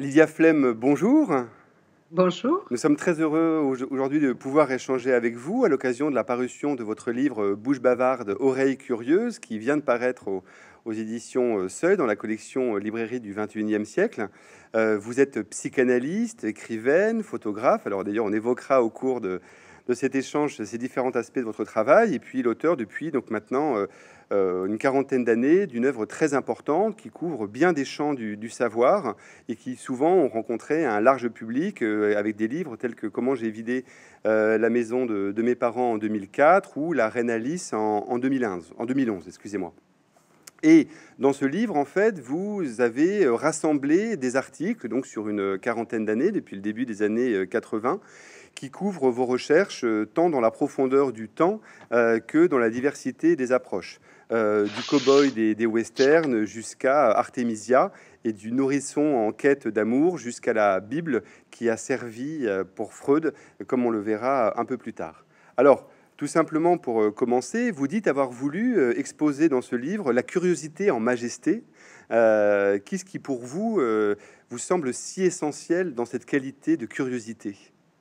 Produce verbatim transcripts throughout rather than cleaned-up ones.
Lydia Flem, bonjour. Bonjour. Nous sommes très heureux aujourd'hui de pouvoir échanger avec vous à l'occasion de la parution de votre livre Bouche bavarde, oreilles curieuses, qui vient de paraître aux, aux éditions Seuil dans la collection Librairie du vingt et unième siècle. Euh, vous êtes psychanalyste, écrivaine, photographe. Alors d'ailleurs, on évoquera au cours de, de cet échange ces différents aspects de votre travail. Et puis l'auteur depuis donc maintenant euh, euh, une quarantaine d'années d'une œuvre très importante qui couvre bien des champs du, du savoir et qui souvent ont rencontré un large public euh, avec des livres tels que Comment j'ai vidé euh, la maison de, de mes parents en deux mille quatre ou La Reine Alice en, en deux mille onze, en deux mille onze, excusez-moi. Et dans ce livre, en fait, vous avez rassemblé des articles donc sur une quarantaine d'années, depuis le début des années quatre-vingts, qui couvrent vos recherches euh, tant dans la profondeur du temps euh, que dans la diversité des approches. Euh, du cow-boy des, des westerns jusqu'à Artemisia et du nourrisson en quête d'amour jusqu'à la Bible qui a servi euh, pour Freud, comme on le verra un peu plus tard. Alors, tout simplement pour euh, commencer, vous dites avoir voulu euh, exposer dans ce livre la curiosité en majesté. Euh, Qu'est-ce qui pour vous euh, vous semble si essentiel dans cette qualité de curiosité?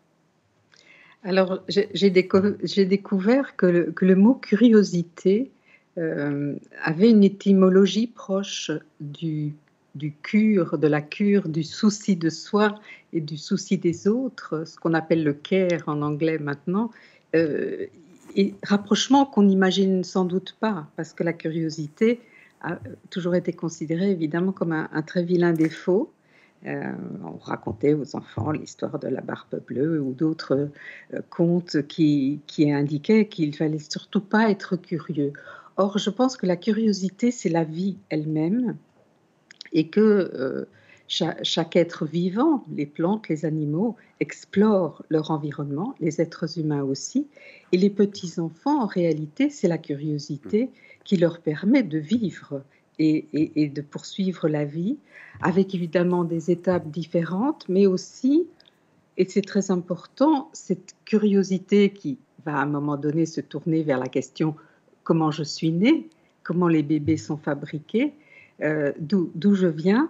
Alors, j'ai j'ai déco- j'ai découvert que le, que le mot curiosité euh, avait une étymologie proche du, du cure, de la cure, du souci de soi et du souci des autres, ce qu'on appelle le care en anglais maintenant, euh, et rapprochement qu'on n'imagine sans doute pas, parce que la curiosité a toujours été considérée évidemment comme un, un très vilain défaut. Euh, on racontait aux enfants l'histoire de la barbe bleue ou d'autres euh, contes qui, qui indiquaient qu'il fallait surtout pas être curieux. Or, je pense que la curiosité, c'est la vie elle-même et que euh, chaque, chaque être vivant, les plantes, les animaux, explorent leur environnement, les êtres humains aussi. Et les petits-enfants, en réalité, c'est la curiosité qui leur permet de vivre et, et, et de poursuivre la vie, avec évidemment des étapes différentes, mais aussi, et c'est très important, cette curiosité qui va à un moment donné se tourner vers la question comment je suis né, comment les bébés sont fabriqués, euh, d'où, d'où je viens,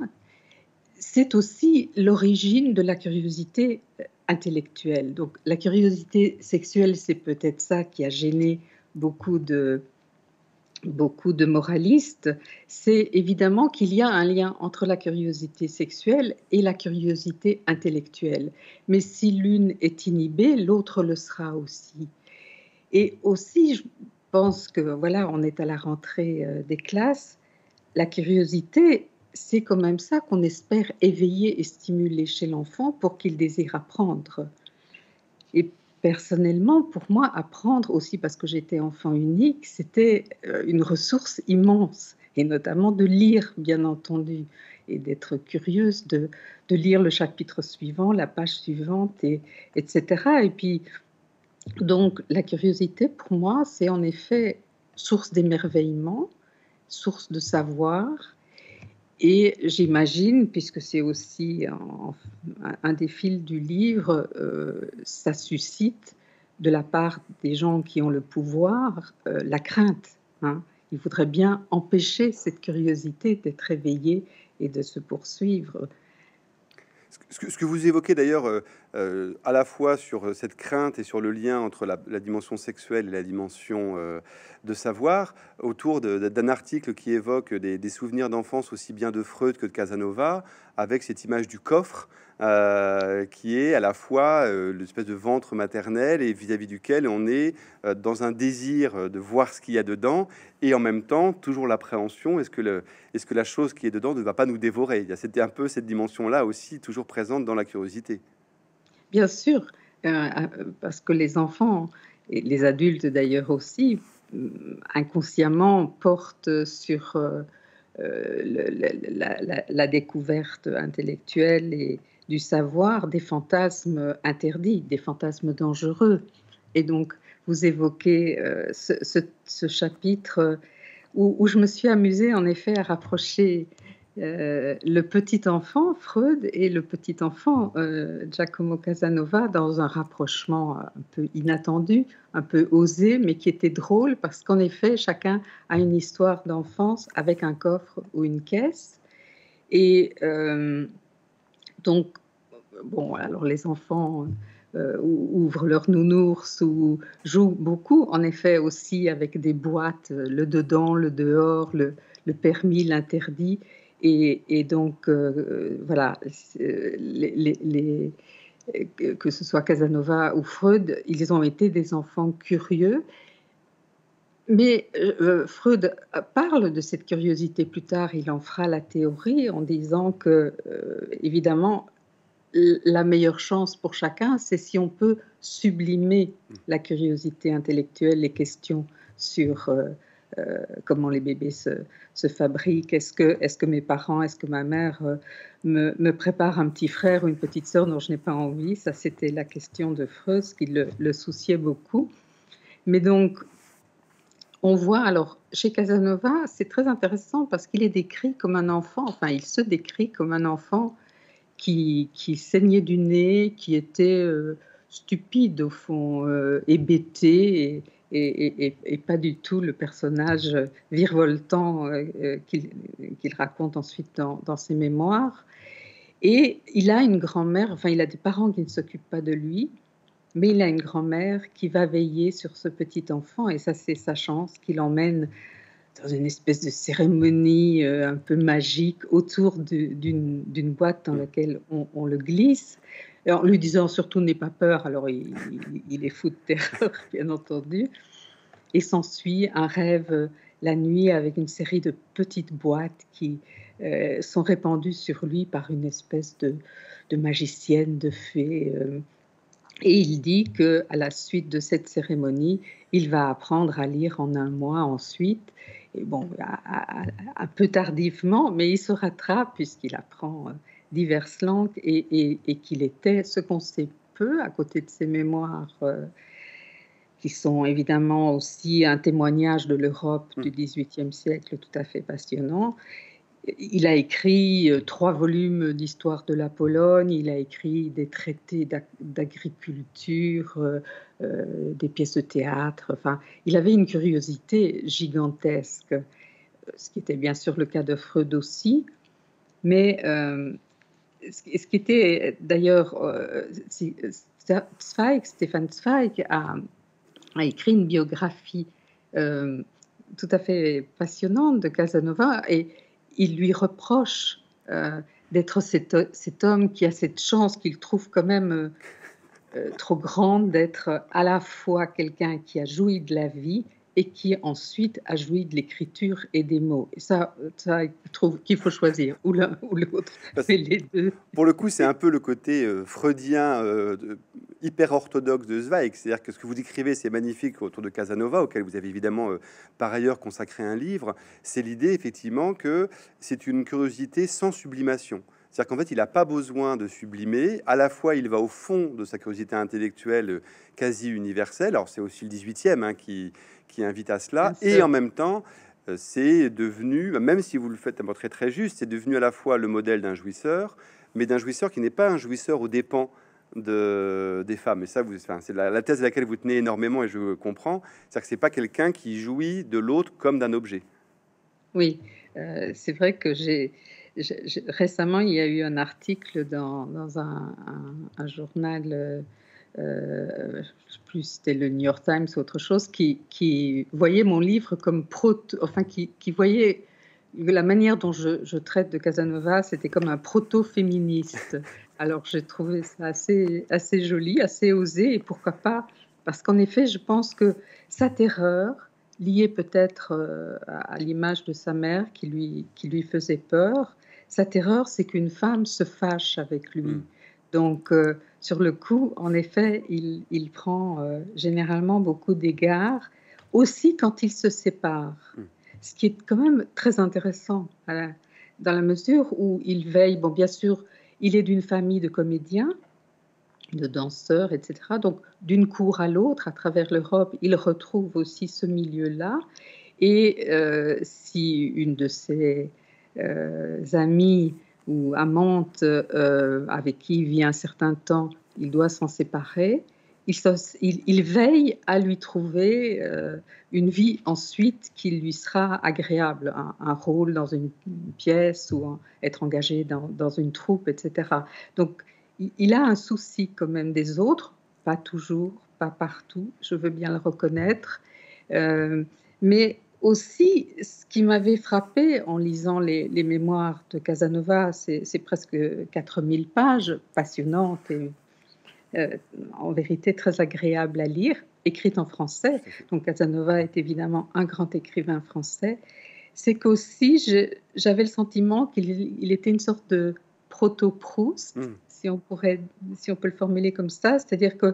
c'est aussi l'origine de la curiosité intellectuelle. Donc la curiosité sexuelle, c'est peut-être ça qui a gêné beaucoup de, beaucoup de moralistes, c'est évidemment qu'il y a un lien entre la curiosité sexuelle et la curiosité intellectuelle. Mais si l'une est inhibée, l'autre le sera aussi. Et aussi, je pense que voilà, on est à la rentrée euh, des classes, la curiosité, c'est quand même ça qu'on espère éveiller et stimuler chez l'enfant pour qu'il désire apprendre. Et personnellement, pour moi, apprendre aussi, parce que j'étais enfant unique, c'était euh, une ressource immense, et notamment de lire, bien entendu, et d'être curieuse de, de lire le chapitre suivant, la page suivante, et, etc. Et puis, donc, la curiosité, pour moi, c'est en effet source d'émerveillement, source de savoir, et j'imagine, puisque c'est aussi un, un des fils du livre, euh, ça suscite de la part des gens qui ont le pouvoir euh, la crainte. Hein. Il faudrait bien empêcher cette curiosité d'être éveillée et de se poursuivre. Ce que, ce que vous évoquez d'ailleurs euh, euh, à la fois sur cette crainte et sur le lien entre la, la dimension sexuelle et la dimension euh, de savoir, autour de- de- d'un article qui évoque des, des souvenirs d'enfance aussi bien de Freud que de Casanova, avec cette image du coffre euh, qui est à la fois euh, l'espèce de ventre maternel et vis-à-vis duquel on est euh, dans un désir de voir ce qu'il y a dedans et en même temps toujours l'appréhension, est-ce que le, est-ce que la chose qui est dedans ne va pas nous dévorer? Il y a C'était un peu cette dimension-là aussi, toujours présente dans la curiosité. Bien sûr, euh, euh, parce que les enfants, et les adultes d'ailleurs aussi, euh, inconsciemment portent sur euh, euh, le- le- la, la- la découverte intellectuelle et du savoir des fantasmes interdits, des fantasmes dangereux. Et donc, vous évoquez euh, ce, ce- ce chapitre où, où je me suis amusée en effet à rapprocher euh, le petit enfant Freud et le petit enfant euh, Giacomo Casanova dans un rapprochement un peu inattendu, un peu osé, mais qui était drôle parce qu'en effet, chacun a une histoire d'enfance avec un coffre ou une caisse. Et euh, Donc, bon, alors les enfants euh, ouvrent leur nounours ou jouent beaucoup, en effet, aussi avec des boîtes, euh, le dedans, le dehors, le, le permis, l'interdit. Et, et donc, euh, voilà, les, les, les, que ce soit Casanova ou Freud, ils ont été des enfants curieux. Mais euh, Freud parle de cette curiosité plus tard, il en fera la théorie en disant que, euh, évidemment, la meilleure chance pour chacun, c'est si on peut sublimer la curiosité intellectuelle, les questions sur euh, euh, comment les bébés se, se fabriquent, est-ce que, est-ce que mes parents, est-ce que ma mère euh, me, me prépare un petit frère ou une petite sœur dont je n'ai pas envie. Ça, c'était la question de Freud, ce qui le, le souciait beaucoup. Mais donc, on voit, alors, chez Casanova, c'est très intéressant parce qu'il est décrit comme un enfant, enfin, il se décrit comme un enfant qui, qui saignait du nez, qui était euh, stupide, au fond, euh, hébété, et, et, et, et pas du tout le personnage virevoltant euh, qu'il qu'il raconte ensuite dans, dans ses mémoires. Et il a une grand-mère, enfin, il a des parents qui ne s'occupent pas de lui, mais il a une grand-mère qui va veiller sur ce petit enfant, et ça, c'est sa chance, qu'il emmène dans une espèce de cérémonie euh, un peu magique autour d'une d'une boîte dans laquelle on, on le glisse, et en lui disant surtout n'aie pas peur. Alors il, il, il est fou de terreur, bien entendu, et s'ensuit un rêve euh, la nuit avec une série de petites boîtes qui euh, sont répandues sur lui par une espèce de, de magicienne, de fée. Euh, Et il dit qu'à la suite de cette cérémonie, il va apprendre à lire en un mois ensuite. Et bon, un peu tardivement, mais il se rattrape puisqu'il apprend diverses langues et, et, et qu'il était, ce qu'on sait peu, à côté de ses mémoires, euh, qui sont évidemment aussi un témoignage de l'Europe du dix-huitième siècle tout à fait passionnant. Il a écrit euh, trois volumes d'histoire de la Pologne, il a écrit des traités d'agriculture, euh, euh, des pièces de théâtre. Enfin, il avait une curiosité gigantesque, ce qui était bien sûr le cas de Freud aussi. Mais euh, ce, ce qui était d'ailleurs, euh, Zweig, Stefan Zweig a, a écrit une biographie euh, tout à fait passionnante de Casanova, et il lui reproche euh, d'être cet, cet homme qui a cette chance qu'il trouve quand même euh, trop grande d'être à la fois quelqu'un qui a joui de la vie et qui ensuite a joui de l'écriture et des mots. Et ça, ça il trouve qu'il faut choisir, ou l'un ou l'autre, mais les deux. Pour le coup, c'est un peu le côté euh, freudien, euh, de, hyper orthodoxe de Zweig. C'est-à-dire que ce que vous décrivez, c'est magnifique autour de Casanova, auquel vous avez évidemment euh, par ailleurs consacré un livre. C'est l'idée, effectivement, que c'est une curiosité sans sublimation. C'est-à-dire qu'en fait, il n'a pas besoin de sublimer. À la fois, il va au fond de sa curiosité intellectuelle quasi universelle. Alors, c'est aussi le dix-huitième hein, qui, qui invite à cela. Et en même temps, euh, c'est devenu, même si vous le faites un portrait très juste, c'est devenu à la fois le modèle d'un jouisseur, mais d'un jouisseur qui n'est pas un jouisseur aux dépens de, des femmes. Et ça, vous, enfin, c'est la, la thèse à laquelle vous tenez énormément, et je comprends. C'est-à-dire que c'est pas quelqu'un qui jouit de l'autre comme d'un objet. Oui, euh, c'est vrai que j'ai... Je, je, récemment, il y a eu un article dans, dans un, un, un journal, euh, euh, je ne sais plus si c'était le New York Times ou autre chose, qui, qui voyait mon livre comme proto, enfin qui, qui voyait la manière dont je, je traite de Casanova, c'était comme un proto-féministe. Alors j'ai trouvé ça assez, assez joli, assez osé, et pourquoi pas, parce qu'en effet, je pense que sa terreur, liée peut-être euh, à, à l'image de sa mère qui lui, qui lui faisait peur, sa terreur, c'est qu'une femme se fâche avec lui. Mmh. Donc, euh, sur le coup, en effet, il, il prend euh, généralement beaucoup d'égards, aussi quand ils se séparent. Mmh. Ce qui est quand même très intéressant, voilà, dans la mesure où il veille, bon, bien sûr, il est d'une famille de comédiens, de danseurs, et cetera. Donc, d'une cour à l'autre, à travers l'Europe, il retrouve aussi ce milieu-là. Et euh, si une de ses euh, amies ou amantes euh, avec qui il vit un certain temps, il doit s'en séparer, il, il, il veille à lui trouver euh, une vie ensuite qui lui sera agréable, un, un rôle dans une, une pièce ou un, être engagé dans, dans une troupe, et cetera. Donc, il, il a un souci quand même des autres, pas toujours, pas partout, je veux bien le reconnaître, euh, mais aussi, ce qui m'avait frappé en lisant les, les mémoires de Casanova, c'est presque quatre mille pages passionnantes et euh, en vérité très agréable à lire, écrite en français. Donc Casanova est évidemment un grand écrivain français. C'est qu'aussi j'avais le sentiment qu'il il était une sorte de proto-Proust, mm. si on pourrait, si on peut le formuler comme ça, c'est-à-dire que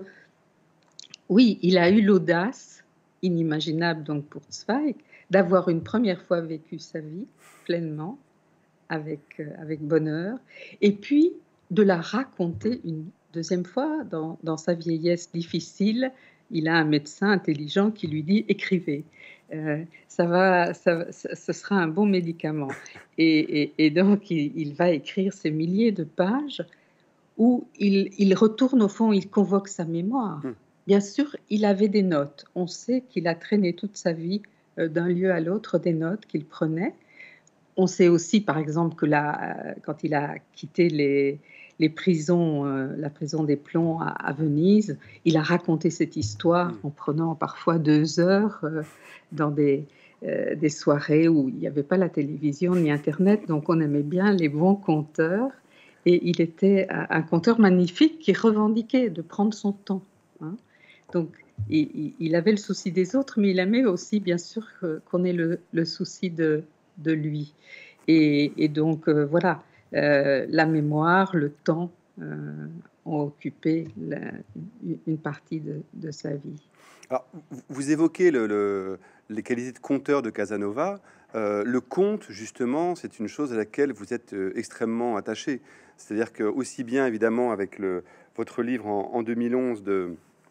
oui, il a eu l'audace inimaginable donc pour Zweig d'avoir une première fois vécu sa vie pleinement avec euh, avec bonheur, et puis de la raconter une deuxième fois dans, dans sa vieillesse difficile. Il a un médecin intelligent qui lui dit écrivez, euh, ça va, ça, ça, ce sera un bon médicament. Et, et, et donc il, il va écrire ces milliers de pages où il, il retourne au fond, il convoque sa mémoire. Mmh. Bien sûr, il avait des notes. On sait qu'il a traîné toute sa vie euh, d'un lieu à l'autre des notes qu'il prenait. On sait aussi, par exemple, que là, quand il a quitté les, les prisons, euh, la prison des Plombs à, à Venise, il a raconté cette histoire en prenant parfois deux heures euh, dans des, euh, des soirées où il n'y avait pas la télévision ni Internet, donc on aimait bien les bons conteurs. Et il était un conteur magnifique qui revendiquait de prendre son temps. Hein. Donc, il, il avait le souci des autres, mais il aimait aussi, bien sûr, qu'on ait le, le souci de, de lui. Et, et donc, euh, voilà, euh, la mémoire, le temps euh, ont occupé la, une partie de, de sa vie. Alors, vous évoquez le, le, les qualités de conteur de Casanova. Euh, le conte, justement, c'est une chose à laquelle vous êtes euh, extrêmement attaché. C'est-à-dire que, aussi bien, évidemment, avec le, votre livre en, en deux mille onze de,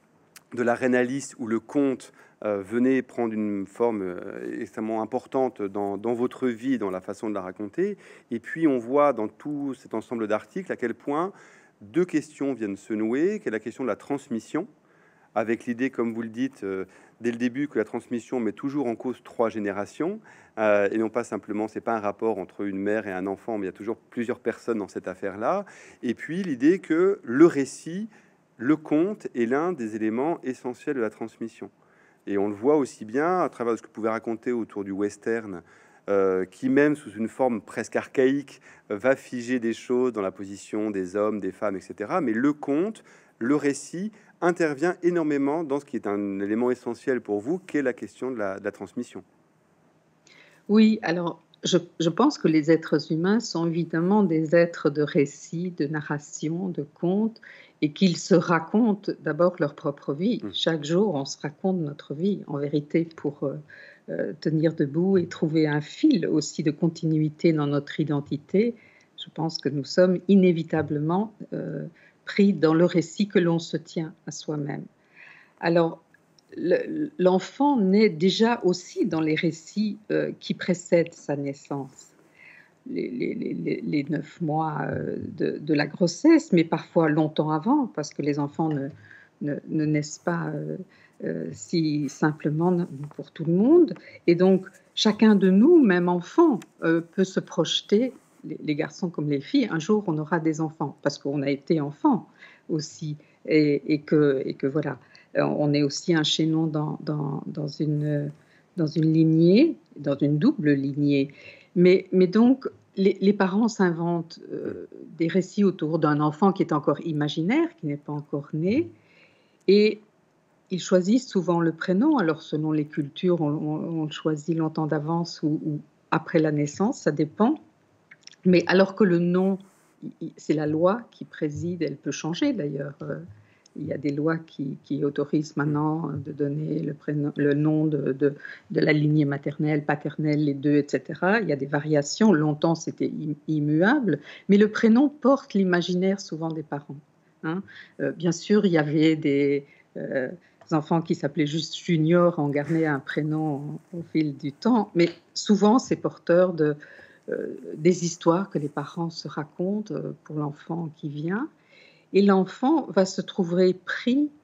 de La Reine Alice, où le conte euh, venait prendre une forme euh, extrêmement importante dans, dans votre vie, dans la façon de la raconter. Et puis, on voit dans tout cet ensemble d'articles à quel point deux questions viennent se nouer, qui est la question de la transmission, avec l'idée, comme vous le dites, euh, dès le début, que la transmission met toujours en cause trois générations, euh, et non pas simplement, c'est pas un rapport entre une mère et un enfant, mais il y a toujours plusieurs personnes dans cette affaire-là. Et puis l'idée que le récit, le conte, est l'un des éléments essentiels de la transmission. Et on le voit aussi bien à travers ce que vous pouvez raconter autour du western, euh, qui même sous une forme presque archaïque, euh, va figer des choses dans la position des hommes, des femmes, et cetera. Mais le conte, le récit, intervient énormément dans ce qui est un élément essentiel pour vous, qui est la question de la, de la transmission. Oui, alors je, je pense que les êtres humains sont évidemment des êtres de récit, de narration, de contes, et qu'ils se racontent d'abord leur propre vie. Mmh. Chaque jour, on se raconte notre vie, en vérité, pour euh, euh, tenir debout et trouver un fil aussi de continuité dans notre identité. Je pense que nous sommes inévitablement euh, pris dans le récit que l'on se tient à soi-même. Alors, le, l'enfant naît déjà aussi dans les récits euh, qui précèdent sa naissance. Les, les, les, les neuf mois euh, de, de la grossesse, mais parfois longtemps avant, parce que les enfants ne, ne, ne naissent pas euh, euh, si simplement pour tout le monde. Et donc, chacun de nous, même enfant, euh, peut se projeter, les, les garçons comme les filles, un jour on aura des enfants, parce qu'on a été enfant aussi, et, et, que, et que voilà, on est aussi un chaînon dans, dans, dans, une, dans une lignée, dans une double lignée. Mais, mais donc, les, les parents s'inventent euh, des récits autour d'un enfant qui est encore imaginaire, qui n'est pas encore né, et ils choisissent souvent le prénom. Alors, selon les cultures, on, on, on le choisit longtemps d'avance ou, ou après la naissance, ça dépend. Mais alors que le nom, c'est la loi qui préside, elle peut changer d'ailleurs. Euh, il y a des lois qui, qui autorisent maintenant de donner le, prénom, le nom de, de, de la lignée maternelle, paternelle, les deux, et cetera. Il y a des variations. Longtemps, c'était immuable. Mais le prénom porte l'imaginaire souvent des parents. Hein. Euh, bien sûr, il y avait des euh, enfants qui s'appelaient juste Junior, ont gardé un prénom au fil du temps. Mais souvent, c'est porteur de, euh, des histoires que les parents se racontent pour l'enfant qui vient. Et l'enfant va se trouver pris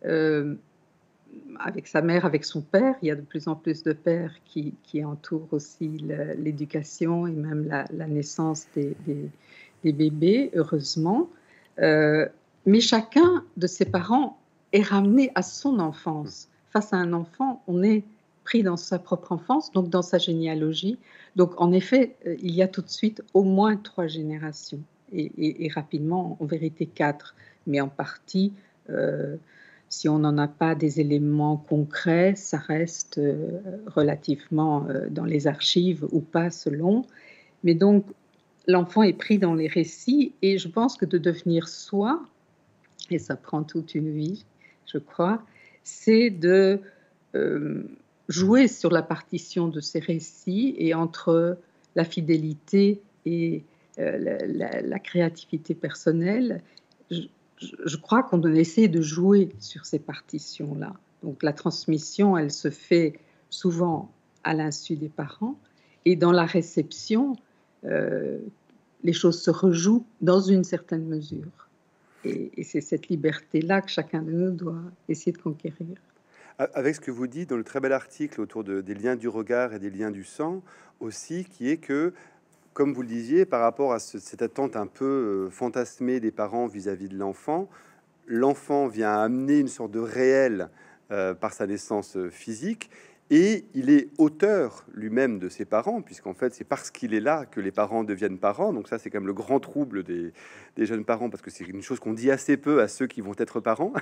euh, avec sa mère, avec son père. Il y a de plus en plus de pères qui, qui entourent aussi l'éducation et même la, la naissance des, des, des, bébés, heureusement. Euh, mais chacun de ses parents est ramené à son enfance. Face à un enfant, on est pris dans sa propre enfance, donc dans sa généalogie. Donc, en effet, il y a tout de suite au moins trois générations. Et, et, et rapidement, en vérité, quatre. Mais en partie... Euh, si on n'en a pas des éléments concrets, ça reste euh, relativement euh, dans les archives ou pas selon. Mais donc, l'enfant est pris dans les récits et je pense que de devenir soi, et ça prend toute une vie, je crois, c'est de euh, jouer sur la partition de ces récits et entre la fidélité et euh, la, la, la créativité personnelle. Je, je crois qu'on doit essayer de jouer sur ces partitions-là. Donc la transmission, elle se fait souvent à l'insu des parents, et dans la réception, euh, les choses se rejouent dans une certaine mesure. Et, et c'est cette liberté-là que chacun de nous doit essayer de conquérir. Avec ce que vous dites dans le très bel article autour de, des liens du regard et des liens du sang, aussi, qui est que, comme vous le disiez, par rapport à ce, cette attente un peu euh, fantasmée des parents vis-à-vis de l'enfant, l'enfant vient amener une sorte de réel euh, par sa naissance physique, et il est auteur lui-même de ses parents, puisqu'en fait c'est parce qu'il est là que les parents deviennent parents. Donc ça, c'est quand même le grand trouble des, des jeunes parents, parce que c'est une chose qu'on dit assez peu à ceux qui vont être parents.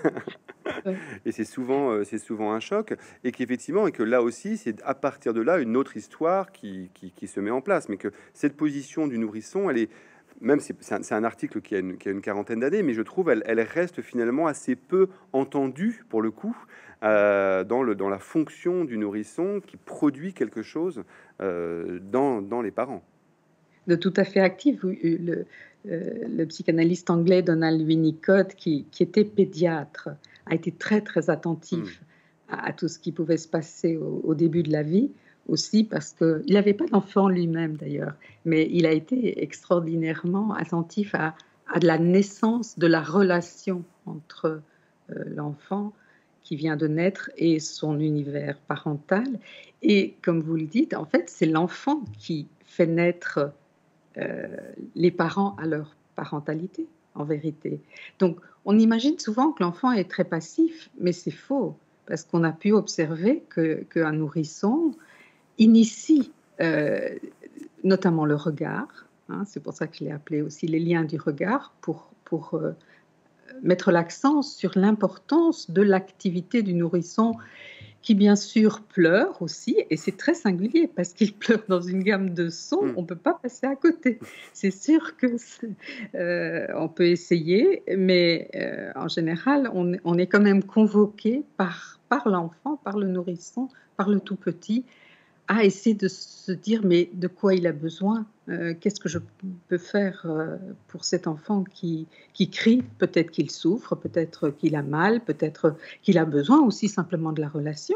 Et c'est souvent, euh, c'est souvent un choc, et qu'effectivement, et que là aussi, c'est à partir de là une autre histoire qui, qui, qui se met en place, mais que cette position du nourrisson, elle est, même si c'est un, c'est un article qui a, une, qui a une quarantaine d'années, mais je trouve elle, elle reste finalement assez peu entendue pour le coup euh, dans, le, dans la fonction du nourrisson qui produit quelque chose euh, dans, dans les parents. De tout à fait actif. Le, euh, le psychanalyste anglais Donald Winnicott, qui, qui était pédiatre, a été très très attentif mmh. à, à tout ce qui pouvait se passer au, au début de la vie, aussi parce qu'il n'avait pas d'enfant lui-même d'ailleurs, mais il a été extraordinairement attentif à, à la naissance de la relation entre euh, l'enfant qui vient de naître et son univers parental. Et comme vous le dites, en fait, c'est l'enfant qui fait naître euh, les parents à leur parentalité, en vérité. Donc, on imagine souvent que l'enfant est très passif, mais c'est faux, parce qu'on a pu observer que, qu'un nourrisson initie euh, notamment le regard, hein, c'est pour ça que je l'ai appelé aussi les liens du regard, pour, pour euh, mettre l'accent sur l'importance de l'activité du nourrisson, qui bien sûr pleure aussi, et c'est très singulier parce qu'il pleure dans une gamme de sons, mmh. on ne peut pas passer à côté. C'est sûr que euh, on peut essayer, mais euh, en général, on, on est quand même convoqué par, par l'enfant, par le nourrisson, par le tout petit, à essayer de se dire mais de quoi il a besoin, euh, qu'est-ce que je peux faire euh, pour cet enfant qui, qui crie, peut-être qu'il souffre, peut-être qu'il a mal, peut-être qu'il a besoin aussi simplement de la relation.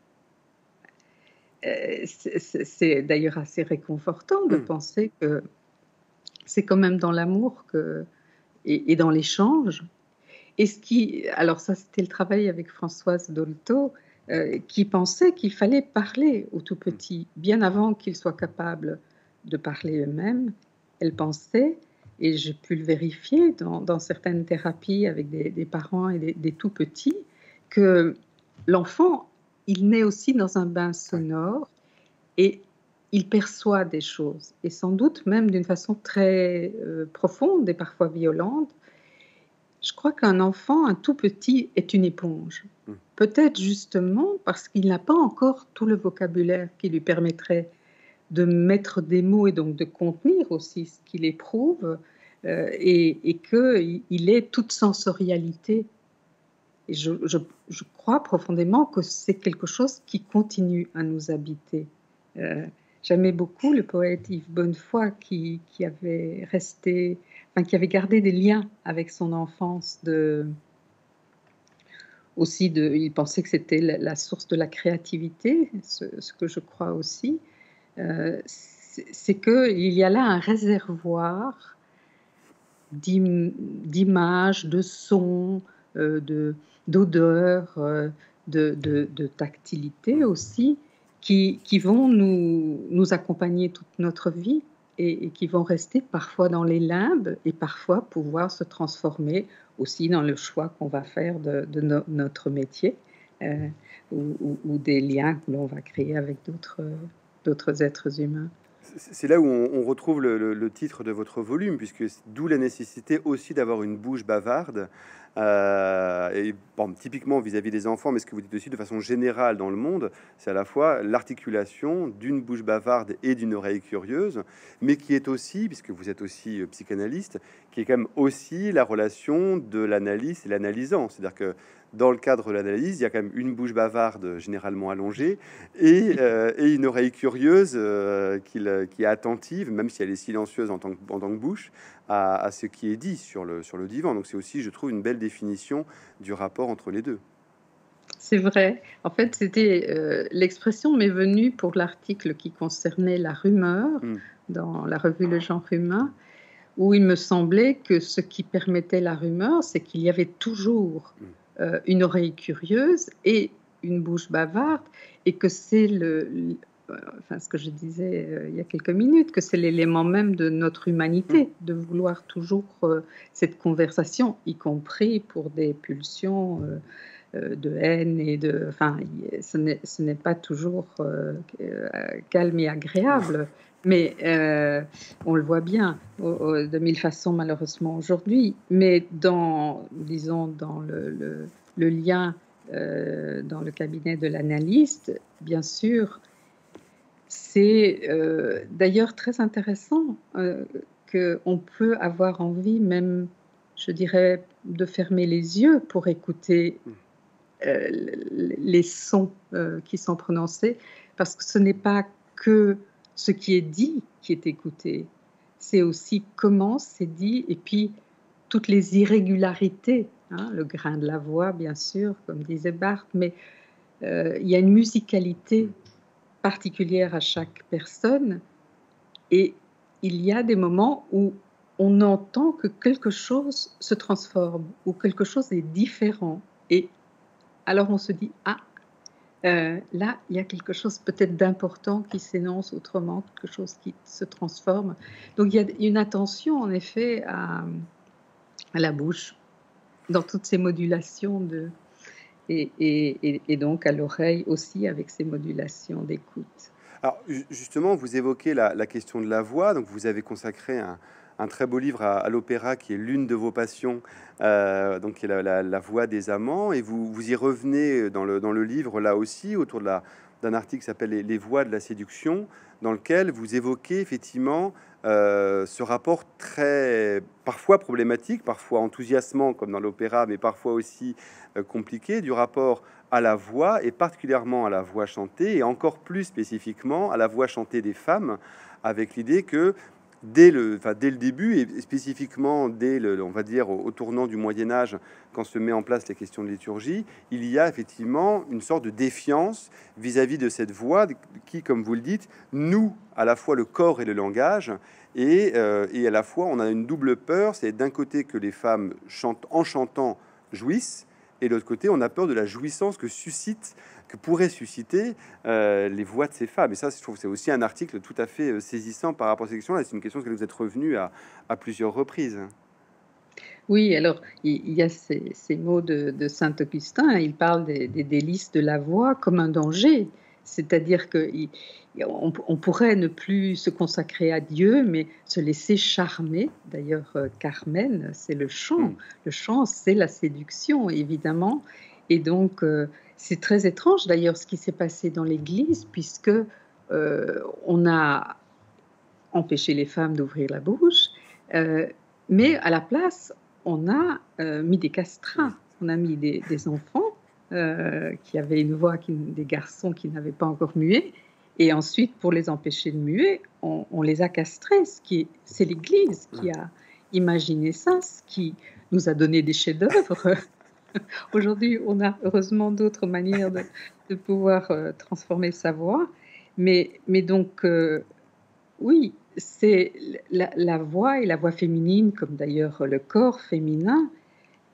Euh, c'est, c'est d'ailleurs assez réconfortant de mmh. penser que c'est quand même dans l'amour que, et, et dans l'échange. Et ce qui, alors ça c'était le travail avec Françoise Dolto, Euh, qui pensait qu'il fallait parler aux tout petits, bien avant qu'ils soient capables de parler eux-mêmes. Elle pensait, et j'ai pu le vérifier dans, dans certaines thérapies avec des, des parents et des, des tout petits, que l'enfant, il naît aussi dans un bain sonore et il perçoit des choses, et sans doute même d'une façon très euh, profonde et parfois violente. Je crois qu'un enfant, un tout petit, est une éponge. Mmh. Peut-être justement parce qu'il n'a pas encore tout le vocabulaire qui lui permettrait de mettre des mots et donc de contenir aussi ce qu'il éprouve, euh, et, et qu'il est toute sensorialité. Et je, je, je crois profondément que c'est quelque chose qui continue à nous habiter. Euh, J'aimais beaucoup le poète Yves Bonnefoy qui, qui avait resté, enfin, qui avait gardé des liens avec son enfance. De, aussi, de, il pensait que c'était la, la source de la créativité, ce, ce que je crois aussi. Euh, c'est qu'il y a là un réservoir d'im, d'images, de sons, euh, de, d'odeur, euh, de, de, de tactilité aussi, qui, qui vont nous, nous accompagner toute notre vie et, et qui vont rester parfois dans les limbes et parfois pouvoir se transformer aussi dans le choix qu'on va faire de, de no- notre métier euh, ou, ou- ou des liens que l'on va créer avec d'autres d'autres êtres humains. C'est c'est là où on, on retrouve le, le- le titre de votre volume, puisque c'est- d'où la nécessité aussi d'avoir une bouche bavarde, euh, et bon, typiquement vis-à-vis des enfants, mais ce que vous dites aussi de façon générale dans le monde, c'est à la fois l'articulation d'une bouche bavarde et d'une oreille curieuse, mais qui est aussi, puisque vous êtes aussi euh, psychanalyste, qui est quand même aussi la relation de l'analyste et l'analysant. C'est-à-dire que dans le cadre de l'analyse, il y a quand même une bouche bavarde généralement allongée et, euh, et une oreille curieuse euh, qui, le- qui est attentive, même si elle est silencieuse en tant que, en tant que bouche, à, à ce qui est dit sur le, sur le divan. Donc c'est aussi, je trouve, une belle définition du rapport entre les deux. C'est vrai. En fait, c'était euh, l'expression m'est venue pour l'article qui concernait la rumeur Hmm. dans la revue Le Genre Humain, où il me semblait que ce qui permettait la rumeur, c'est qu'il y avait toujours Hmm. euh, une oreille curieuse et une bouche bavarde, et que c'est le, le- euh, enfin ce que je disais euh, il y a quelques minutes, que c'est l'élément même de notre Hmm. humanité, de vouloir toujours euh, cette conversation, y compris pour des pulsions euh, euh, de haine et de, enfin, y- ce n'est ce n'est pas toujours euh, euh, calme et agréable, mais euh, on le voit bien au- au- de mille façons malheureusement aujourd'hui. Mais dans, disons, dans le, le- le lien euh, dans le cabinet de l'analyste, bien sûr, c'est euh, d'ailleurs très intéressant euh, qu'on peut avoir envie même, je dirais, de fermer les yeux pour écouter Hmm. euh, les sons euh, qui sont prononcés, parce que ce n'est pas que ce qui est dit qui est écouté, c'est aussi comment c'est dit, et puis toutes les irrégularités, hein, le grain de la voix, bien sûr, comme disait Barthes, mais euh, il y a une musicalité particulière à chaque personne, et il y a des moments où on entend que quelque chose se transforme, ou quelque chose est différent, et alors on se dit, ah, euh, là, il y a quelque chose peut-être d'important qui s'énonce autrement, quelque chose qui se transforme. Donc il y a une attention en effet à, à la bouche, dans toutes ces modulations de, et, et, et, et donc à l'oreille aussi avec ces modulations d'écoute. Alors ju- justement, vous évoquez la, la question de la voix, donc vous avez consacré un, un très beau livre à, à l'opéra qui est l'une de vos passions, euh, donc qui est la, la- la voix des amants, et vous, vous y revenez dans le, dans le livre là aussi autour de la, d'un article qui s'appelle les, les voix de la séduction, dans lequel vous évoquez effectivement euh, ce rapport très parfois problématique, parfois enthousiasmant comme dans l'opéra, mais parfois aussi euh, compliqué, du rapport à la voix, et particulièrement à la voix chantée, et encore plus spécifiquement à la voix chantée des femmes, avec l'idée que dès le, enfin, dès le début, et spécifiquement dès le, on va dire, au, au tournant du Moyen Âge, quand se met en place les questions de liturgie, il y a effectivement une sorte de défiance vis-à-vis de cette voix qui, comme vous le dites, noue à la fois le corps et le langage, et, euh, et à la fois on a une double peur, c'est d'un côté que les femmes chantent en chantant jouissent, et de l'autre côté, on a peur de la jouissance que suscite, que pourraient susciter euh, les voix de ces femmes. Et ça, je trouve, c'est aussi un article tout à fait euh, saisissant par rapport à ces questions-là. C'est une question que vous êtes revenu à, à plusieurs reprises. Oui, alors il, il y a ces, ces mots de, de Saint-Augustin, il parle des, des délices de la voix comme un danger, c'est-à-dire qu'on on pourrait ne plus se consacrer à Dieu, mais se laisser charmer. D'ailleurs, euh, Carmen, c'est le chant. Hmm. Le chant, c'est la séduction, évidemment. Et donc, euh, c'est très étrange d'ailleurs ce qui s'est passé dans l'Église, puisque euh, on a empêché les femmes d'ouvrir la bouche, euh, mais à la place, on a euh, mis des castrats, Oui. on a mis des, des enfants euh, qui avaient une voix, qui, des garçons qui n'avaient pas encore mué, et ensuite, pour les empêcher de muer, on, on les a castrés. Ce qui, c'est l'Église qui a imaginé ça, ce qui nous a donné des chefs-d'œuvre. Aujourd'hui, on a heureusement d'autres manières de, de pouvoir euh, transformer sa voix, mais, mais donc euh, oui, c'est la, la voix et la voix féminine, comme d'ailleurs le corps féminin,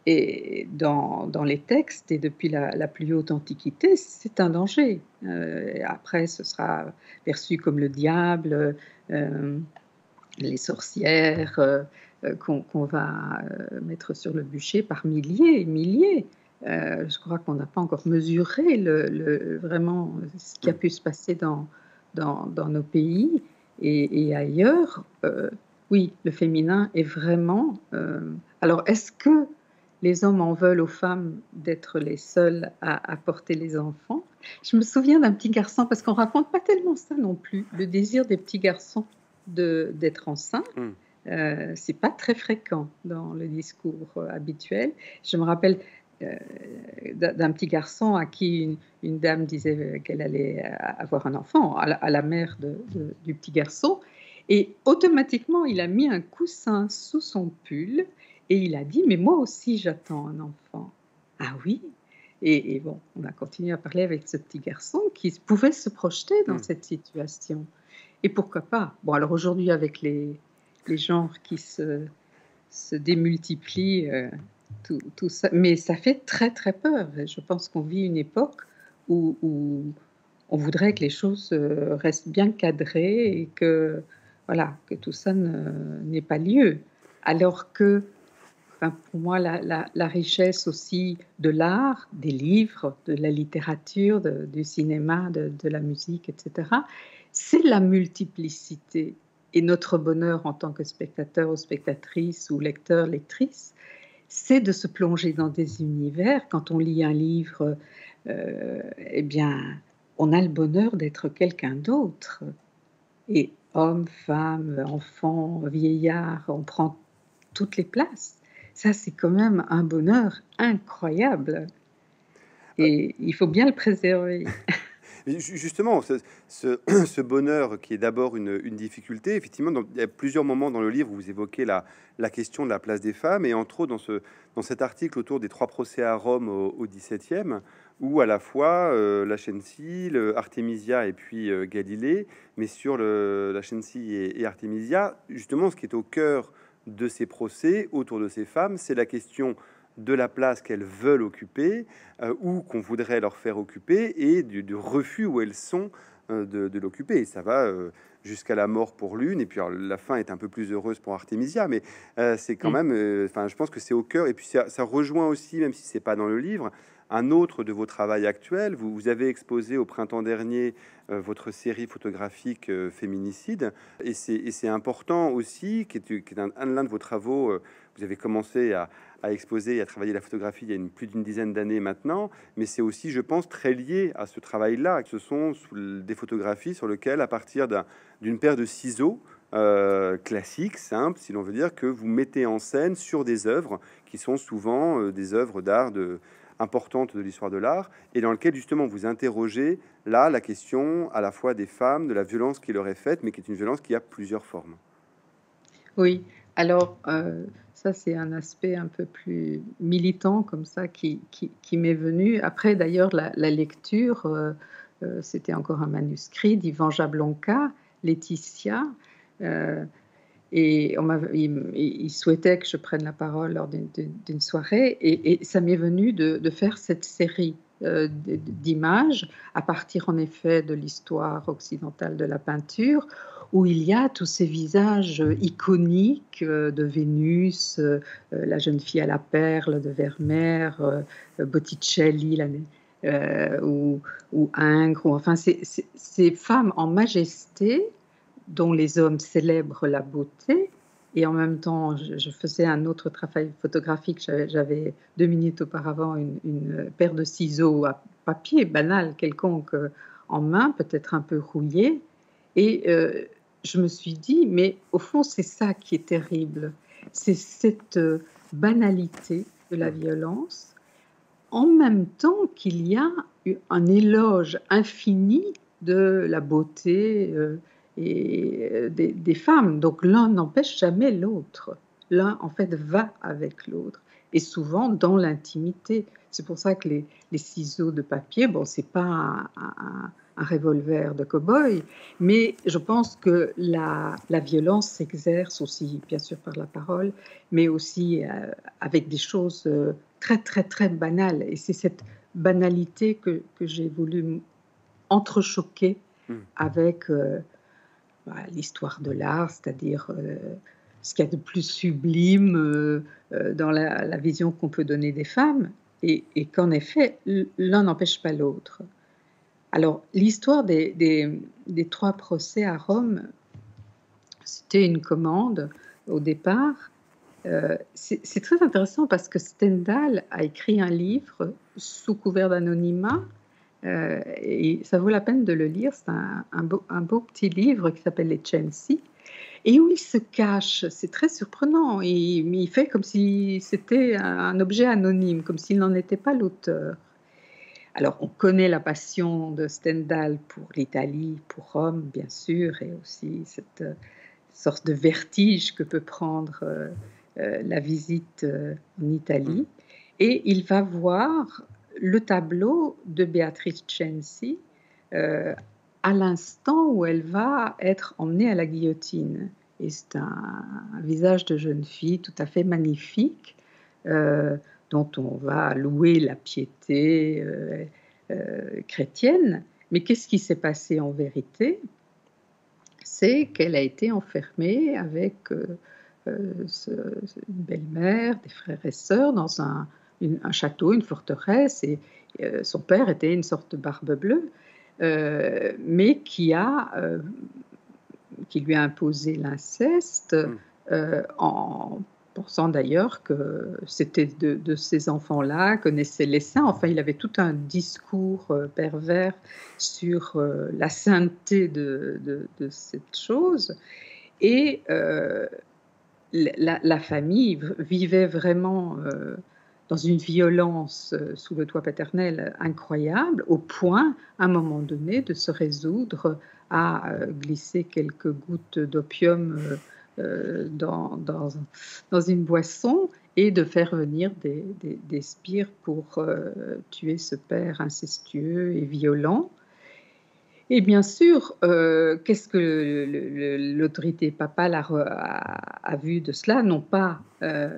Et dans, dans les textes, et depuis la, la plus haute antiquité, c'est un danger. Euh, après, ce sera perçu comme le diable, euh, les sorcières, euh, euh, qu'on qu'on va euh, mettre sur le bûcher par milliers et milliers. Euh, je crois qu'on n'a pas encore mesuré le, le- vraiment ce qui a Mm. pu se passer dans, dans, dans nos pays et, et ailleurs. Euh, oui, le féminin est vraiment... euh, alors, est-ce que les hommes en veulent aux femmes d'être les seuls à, à porter les enfants? Je me souviens d'un petit garçon, parce qu'on raconte pas tellement ça non plus, le désir des petits garçons de, d'être enceinte. Mm. Euh, c'est pas très fréquent dans le discours euh, habituel. Je me rappelle euh, d'un d'un petit garçon à qui une, une dame disait qu'elle allait euh, avoir un enfant, à la, à la mère de, de- du petit garçon, et automatiquement il a mis un coussin sous son pull et il a dit: mais moi aussi j'attends un enfant. Ah oui? Et, et bon, on a continué à parler avec ce petit garçon qui pouvait se projeter dans Mm. cette situation. Et pourquoi pas? Bon, alors aujourd'hui, avec les, les genres qui se, se démultiplient, euh, tout, tout ça, mais ça fait très très peur. Et je pense qu'on vit une époque où, où on voudrait que les choses euh, restent bien cadrées et que, voilà, que tout ça ne- n'ait pas lieu. Alors que, enfin, pour moi, la, la- la richesse aussi de l'art, des livres, de la littérature, de- du cinéma, de, de la musique, et cetera, c'est la multiplicité. Et notre bonheur en tant que spectateur ou spectatrice ou lecteur, lectrice, c'est de se plonger dans des univers. Quand on lit un livre, euh, eh bien, on a le bonheur d'être quelqu'un d'autre. Et hommes, femmes, enfants, vieillards, on prend toutes les places. Ça, c'est quand même un bonheur incroyable et il faut bien le préserver. Mais ju- justement, ce, ce- ce bonheur qui est d'abord une, une difficulté, effectivement, dans- il y a plusieurs moments dans le livre où vous évoquez la, la question de la place des femmes, et entre autres dans, ce, dans cet article autour des trois procès à Rome au, au dix-septième, où à la fois euh, la Shensi, le Artemisia et puis euh, Galilée, mais sur le, la Shensi et, et Artemisia, justement, ce qui est au cœur de ces procès autour de ces femmes, c'est la question de la place qu'elles veulent occuper euh, ou qu'on voudrait leur faire occuper et du, du refus où elles sont euh, de, de l'occuper. Et ça va euh, jusqu'à la mort pour l'une. Et puis alors, la fin est un peu plus heureuse pour Artemisia, mais euh, c'est quand Mm. même, euh, enfin, je pense que c'est au cœur. Et puis ça, ça rejoint aussi, même si c'est pas dans le livre, un autre de vos travaux actuels. Vous, vous avez exposé au printemps dernier euh, votre série photographique euh, Féminicide, et c'est et c'est important aussi, qui est, qui est un, un l'un de vos travaux. Euh, vous avez commencé à, à exposer et à travailler la photographie il y a une, plus d'une dizaine d'années maintenant, mais c'est aussi, je pense, très lié à ce travail-là. Ce sont sous le- des photographies sur lesquelles, à partir d'un- d'une paire de ciseaux euh, classiques, simples, si l'on veut dire, que vous mettez en scène sur des œuvres qui sont souvent euh, des œuvres d'art de, importantes de l'histoire de l'art, et dans lequel justement vous interrogez là la question à la fois des femmes, de la violence qui leur est faite, mais qui est une violence qui a plusieurs formes. Oui, alors euh, ça c'est un aspect un peu plus militant comme ça qui, qui, qui m'est venu. Après d'ailleurs la, la lecture, euh, euh, c'était encore un manuscrit d'Ivan Jablonka, Laetitia, euh, et on m'avait- il, il souhaitait que je prenne la parole lors d'une d'une- d'une soirée et, et ça m'est venu de, de faire cette série euh, d- d'images à partir en effet de l'histoire occidentale de la peinture où il y a tous ces visages euh, iconiques euh, de Vénus, euh, euh, la jeune fille à la perle de Vermeer, euh, Botticelli, la- euh, ou, ou Ingres, ou, enfin ces, ces- ces femmes en majesté dont les hommes célèbrent la beauté. Et en même temps, je, je faisais un autre travail photographique. J'avais, j'avais deux minutes auparavant une, une paire de ciseaux à papier banal, quelconque, euh, en main, peut-être un peu rouillé. Et euh, je me suis dit, mais au fond, c'est ça qui est terrible. C'est cette euh, banalité de la violence, en même temps qu'il y a un éloge infini de la beauté euh, et euh, des, des femmes. Donc l'un n'empêche jamais l'autre. L'un, en fait, va avec l'autre. Et souvent dans l'intimité. C'est pour ça que les, les ciseaux de papier, bon, c'est pas un, un- un revolver de cow-boy, mais je pense que la, la violence s'exerce aussi, bien sûr, par la parole, mais aussi euh, avec des choses euh, très, très, très banales. Et c'est cette banalité que, que j'ai voulu entrechoquer Mmh. avec euh, bah, l'histoire de l'art, c'est-à-dire euh, ce qu'il y a de plus sublime euh, euh, dans la, la vision qu'on peut donner des femmes, et, et qu'en effet, l'un n'empêche pas l'autre. Alors, l'histoire des, des, des trois procès à Rome, c'était une commande au départ. Euh, c'est très intéressant parce que Stendhal a écrit un livre sous couvert d'anonymat, euh, et ça vaut la peine de le lire. C'est un, un, beau, un beau petit livre qui s'appelle Les Cenci, et où il se cache. C'est très surprenant. Il, il fait comme si c'était un, un objet anonyme, comme s'il n'en était pas l'auteur. Alors, on connaît la passion de Stendhal pour l'Italie, pour Rome, bien sûr, et aussi cette euh, sorte de vertige que peut prendre euh, euh, la visite euh, en Italie. Et il va voir le tableau de Beatrice Cenci euh, à l'instant où elle va être emmenée à la guillotine. Et c'est un, un visage de jeune fille tout à fait magnifique, euh, dont on va louer la piété euh, euh, chrétienne. Mais qu'est-ce qui s'est passé en vérité? C'est qu'elle a été enfermée avec euh, euh, ce, une belle-mère, des frères et sœurs, dans un, une, un château, une forteresse, et euh, son père était une sorte de barbe bleue, euh, mais qui, a, euh, qui lui a imposé l'inceste Mmh. euh, en pensant d'ailleurs que c'était de, de ces enfants-là que naissaient les saints. Enfin, il avait tout un discours euh, pervers sur euh, la sainteté de, de, de cette chose. Et euh, la, la, famille vivait vraiment euh, dans une violence euh, sous le toit paternel incroyable, au point, à un moment donné, de se résoudre à euh, glisser quelques gouttes d'opium euh, euh, dans, dans, dans une boisson et de faire venir des, des, des sbires pour euh, tuer ce père incestueux et violent. Et bien sûr, euh, qu'est-ce que l'autorité papale a, a, a, vu de cela? Non pas euh,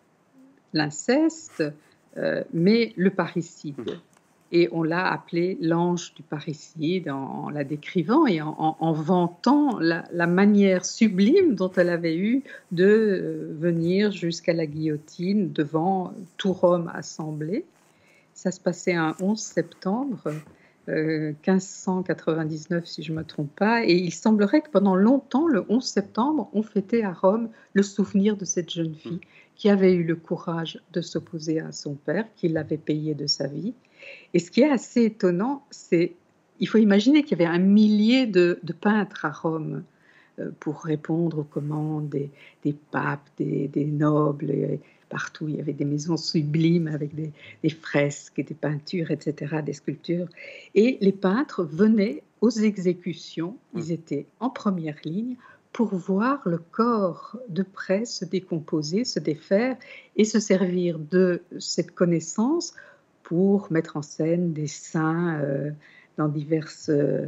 l'inceste, euh, mais le parricide. Et on l'a appelé l'ange du parricide en, en la décrivant et en, en, en vantant la, la manière sublime dont elle avait eu de euh, venir jusqu'à la guillotine devant tout Rome assemblé. Ça se passait un onze septembre euh, quinze cent quatre-vingt-dix-neuf, si je ne me trompe pas. Et il semblerait que pendant longtemps, le onze septembre, on fêtait à Rome le souvenir de cette jeune fille qui avait eu le courage de s'opposer à son père, qui l'avait payé de sa vie. Et ce qui est assez étonnant, c'est il faut imaginer qu'il y avait un millier de, de peintres à Rome euh, pour répondre aux commandes des, des papes, des, des nobles. Et partout, il y avait des maisons sublimes avec des, des fresques, des peintures, et cetera, des sculptures. Et les peintres venaient aux exécutions, ils étaient en première ligne pour voir le corps de près se décomposer, se défaire et se servir de cette connaissance pour mettre en scène des saints euh, dans diverses euh,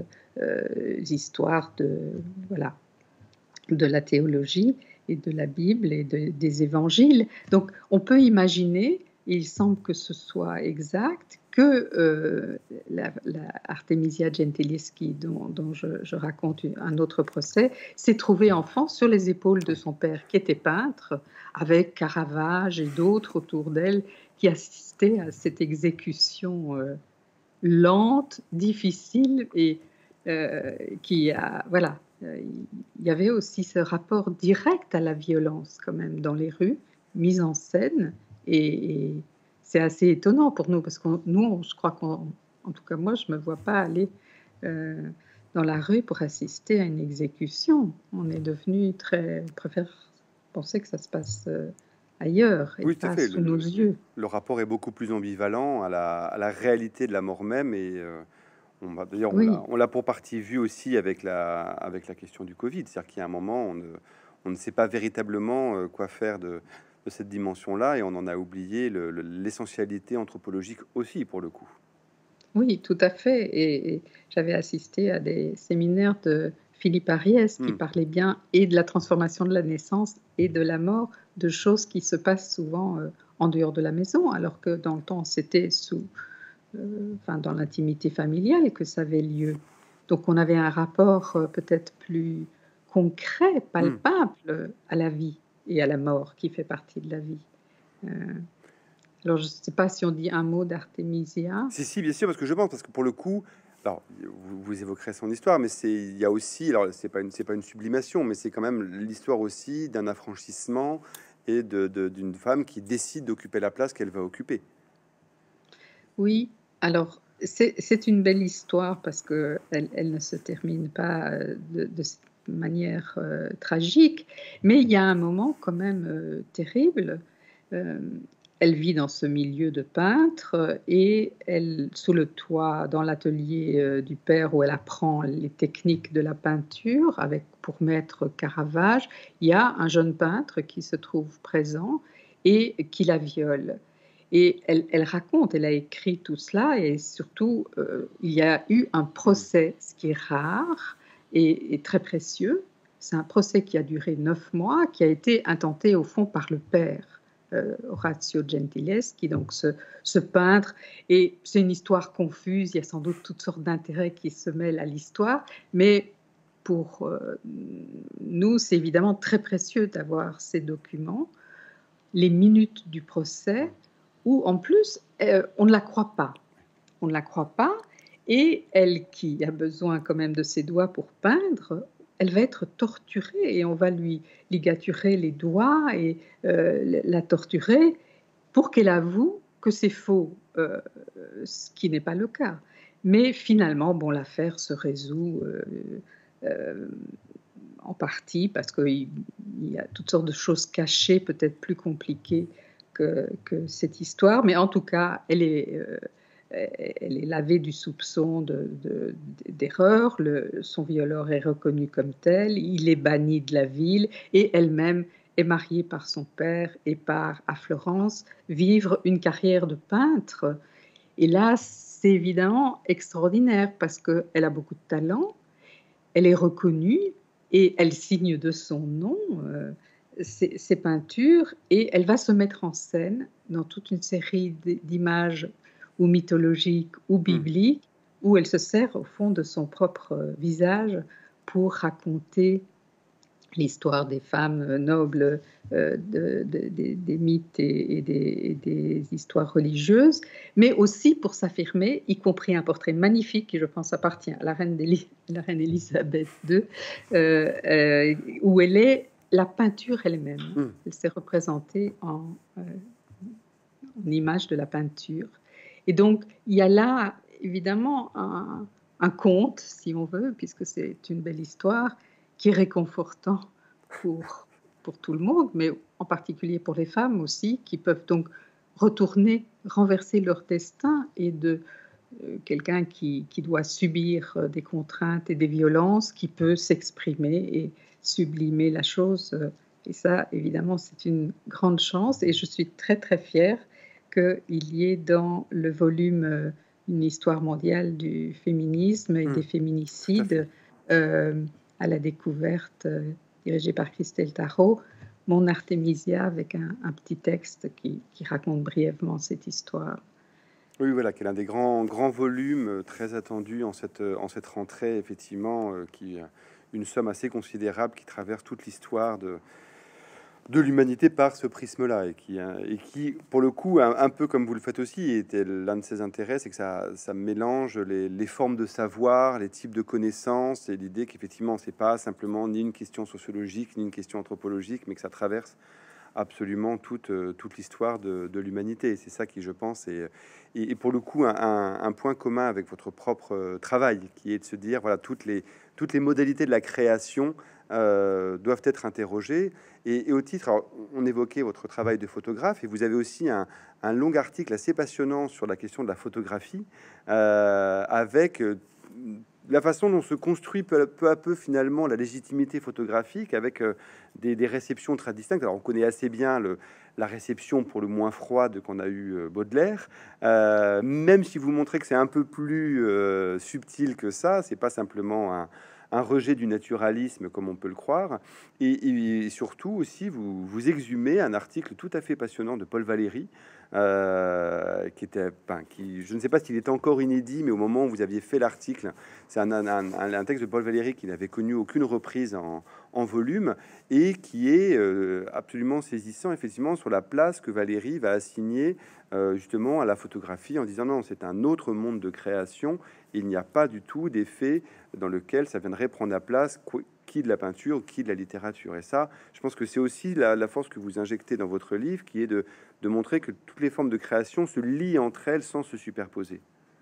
histoires de, voilà, de la théologie et de la Bible et de, des évangiles. Donc on peut imaginer, et il semble que ce soit exact, que euh, la, la Artemisia Gentileschi, dont, dont je, je raconte un autre procès, s'est trouvée enfant sur les épaules de son père, qui était peintre, avec Caravage et d'autres autour d'elle, qui assistaient à cette exécution euh, lente, difficile, et euh, qui a... Voilà. Il y avait aussi ce rapport direct à la violence, quand même, dans les rues, mise en scène, et... et c'est assez étonnant pour nous, parce que nous, je crois qu'en en tout cas moi, je ne me vois pas aller euh, dans la rue pour assister à une exécution. On est devenu très... On préfère penser que ça se passe euh, ailleurs et Oui, tout à pas fait. sous Le, nos le- yeux. le rapport est beaucoup plus ambivalent à la, à la réalité de la mort même. Et euh, on va d'ailleurs, on l'a, Oui, on l'a pour partie vu aussi avec la, avec la question du Covid. C'est-à-dire qu'il y a un moment, on ne, on ne sait pas véritablement euh, quoi faire de, de cette dimension-là, et on en a oublié le- le- l'essentialité anthropologique aussi, pour le coup. Oui, tout à fait et et j'avais assisté à des séminaires de Philippe Ariès qui Mmh. parlait bien et de la transformation de la naissance et de la mort, de choses qui se passent souvent, heu, en dehors de la maison, alors que dans le temps, c'était sous, heu, enfin, dans l'intimité familiale que ça avait lieu. Donc on avait un rapport, heu, peut-être plus concret, Mmh. palpable, heu, à la vie et à la mort qui fait partie de la vie. Heu, alors je ne sais pas si on dit un mot d'Artémisia? Si, si, bien sûr, parce que je pense, parce que pour le coup, alors vous, vous évoquerez son histoire, mais c'est il y a aussi, alors c'est pas une c'est pas une sublimation, mais c'est quand même l'histoire aussi d'un affranchissement et de de d'une femme qui décide d'occuper la place qu'elle va occuper. Oui, alors c'est c'est une belle histoire parce qu'elle elle ne se termine pas, heu, de de cette manière, heu, tragique, mais il y a un moment quand même, heu, terrible. Hem, Elle vit dans ce milieu de peintre et elle sous le toit, dans l'atelier, heu, du père où elle apprend les techniques de la peinture avec pour maître Caravage, il y a un jeune peintre qui se trouve présent et qui la viole. Et elle elle raconte, elle a écrit tout cela et surtout, heu, il y a eu un Mmh. procès, ce qui est rare et et très précieux. C'est un procès qui a duré neuf mois, qui a été intenté au fond par le père, heu, Orazio Gentiles, qui donc ce ce peintre et c'est une histoire confuse, il y a sans doute toutes sortes d'intérêts qui se mêlent à l'histoire, mais pour, heu, nous, c'est évidemment très précieux d'avoir ces documents, les minutes du procès Mmh. où en plus, heu, on ne la croit pas. On ne la croit pas et elle qui a besoin quand même de ses doigts pour peindre, elle va être torturée et on va lui ligaturer les doigts et heu, la torturer pour qu'elle avoue que c'est faux, heu, ce qui n'est pas le cas. Mais finalement, bon, l'affaire se résout, heu, hem, en partie parce qu'il il y a toutes sortes de choses cachées, peut-être plus compliquées que que cette histoire. Mais en tout cas, elle est, heu, elle est lavée du soupçon de de d'erreur. Le son violeur est reconnu comme tel, il est banni de la ville et elle-même est mariée par son père et part à Florence vivre une carrière de peintre. Et là, c'est évidemment extraordinaire parce qu'elle a beaucoup de talent, elle est reconnue et elle signe de son nom, heu, ses ses peintures et elle va se mettre en scène dans toute une série d'i d'images ou mythologiques ou Mmh. bibliques, où elle se sert au fond de son propre, heu, visage pour raconter l'histoire des femmes, heu, nobles, heu, de de des des mythes et et des et des histoires religieuses, mais aussi pour s'affirmer, y compris un portrait magnifique qui, je pense, appartient à la reine d'Éli la reine Élisabeth deux, heu heu, où elle est la peinture elle-même. Mmh. Elle s'est représentée en, heu, en image de la peinture et donc il y a là, évidemment, un un conte, si on veut, puisque c'est une belle histoire, qui est réconfortant pour pour tout le monde, mais en particulier pour les femmes aussi, qui peuvent donc retourner, renverser leur destin et de, heu, quelqu'un qui qui doit subir, heu, des contraintes et des violences, qui peut s'exprimer et sublimer la chose, heu et ça, évidemment, c'est une grande chance et je suis très, très fière qu'il y ait dans le volume, heu, Une histoire mondiale du féminisme et des Mmh. Tout à fait. féminicides, hem, à la découverte, heu, dirigée par Christelle Tarot, mon Artémisia avec un un petit texte qui qui raconte brièvement cette histoire. Oui, voilà, qui est l'un des grands grands volumes, heu, très attendus en cette, heu, en cette rentrée effectivement, heu, qui, heu, une somme assez considérable qui traverse toute l'histoire de de l'humanité par ce prisme-là et qui, heu, et qui, pour le coup, un un peu comme vous le faites aussi, était l'un de ses intérêts, c'est que ça ça mélange les les formes de savoir, les types de connaissances et l'idée qu'effectivement, c'est pas simplement ni une question sociologique, ni une question anthropologique, mais que ça traverse absolument toute, heu, toute l'histoire de de l'humanité. C'est ça qui, je pense, est et et pour le coup, un un un point commun avec votre propre, heu, travail, qui est de se dire, voilà, toutes les toutes les modalités de la création, heu, doivent être interrogées et et au titre alors, on évoquait votre travail de photographe et vous avez aussi un un long article assez passionnant sur la question de la photographie, heu, avec, heu, la façon dont se construit peu, peu à peu finalement la légitimité photographique avec euh, des, des réceptions très distinctes. Alors on connaît assez bien le, la réception pour le moins froide qu'on a eu euh, Baudelaire, euh, même si vous montrez que c'est un peu plus euh, subtil que ça, c'est pas simplement un, un rejet du naturalisme comme on peut le croire, et, et surtout aussi vous, vous exhumez un article tout à fait passionnant de Paul Valéry, euh, qui était, ben, qui, je ne sais pas s'il est encore inédit, mais au moment où vous aviez fait l'article, c'est un, un, un, un texte de Paul Valéry qui n'avait connu aucune reprise en, en volume et qui est euh, absolument saisissant, effectivement, sur la place que Valéry va assigner euh, justement à la photographie en disant non, c'est un autre monde de création. Il n'y a pas du tout d'effet dans lequel ça viendrait prendre la place qui de la peinture, qui de la littérature. Et ça, je pense que c'est aussi la, la force que vous injectez dans votre livre, qui est de, de montrer que toutes les formes de création se lient entre elles sans se superposer.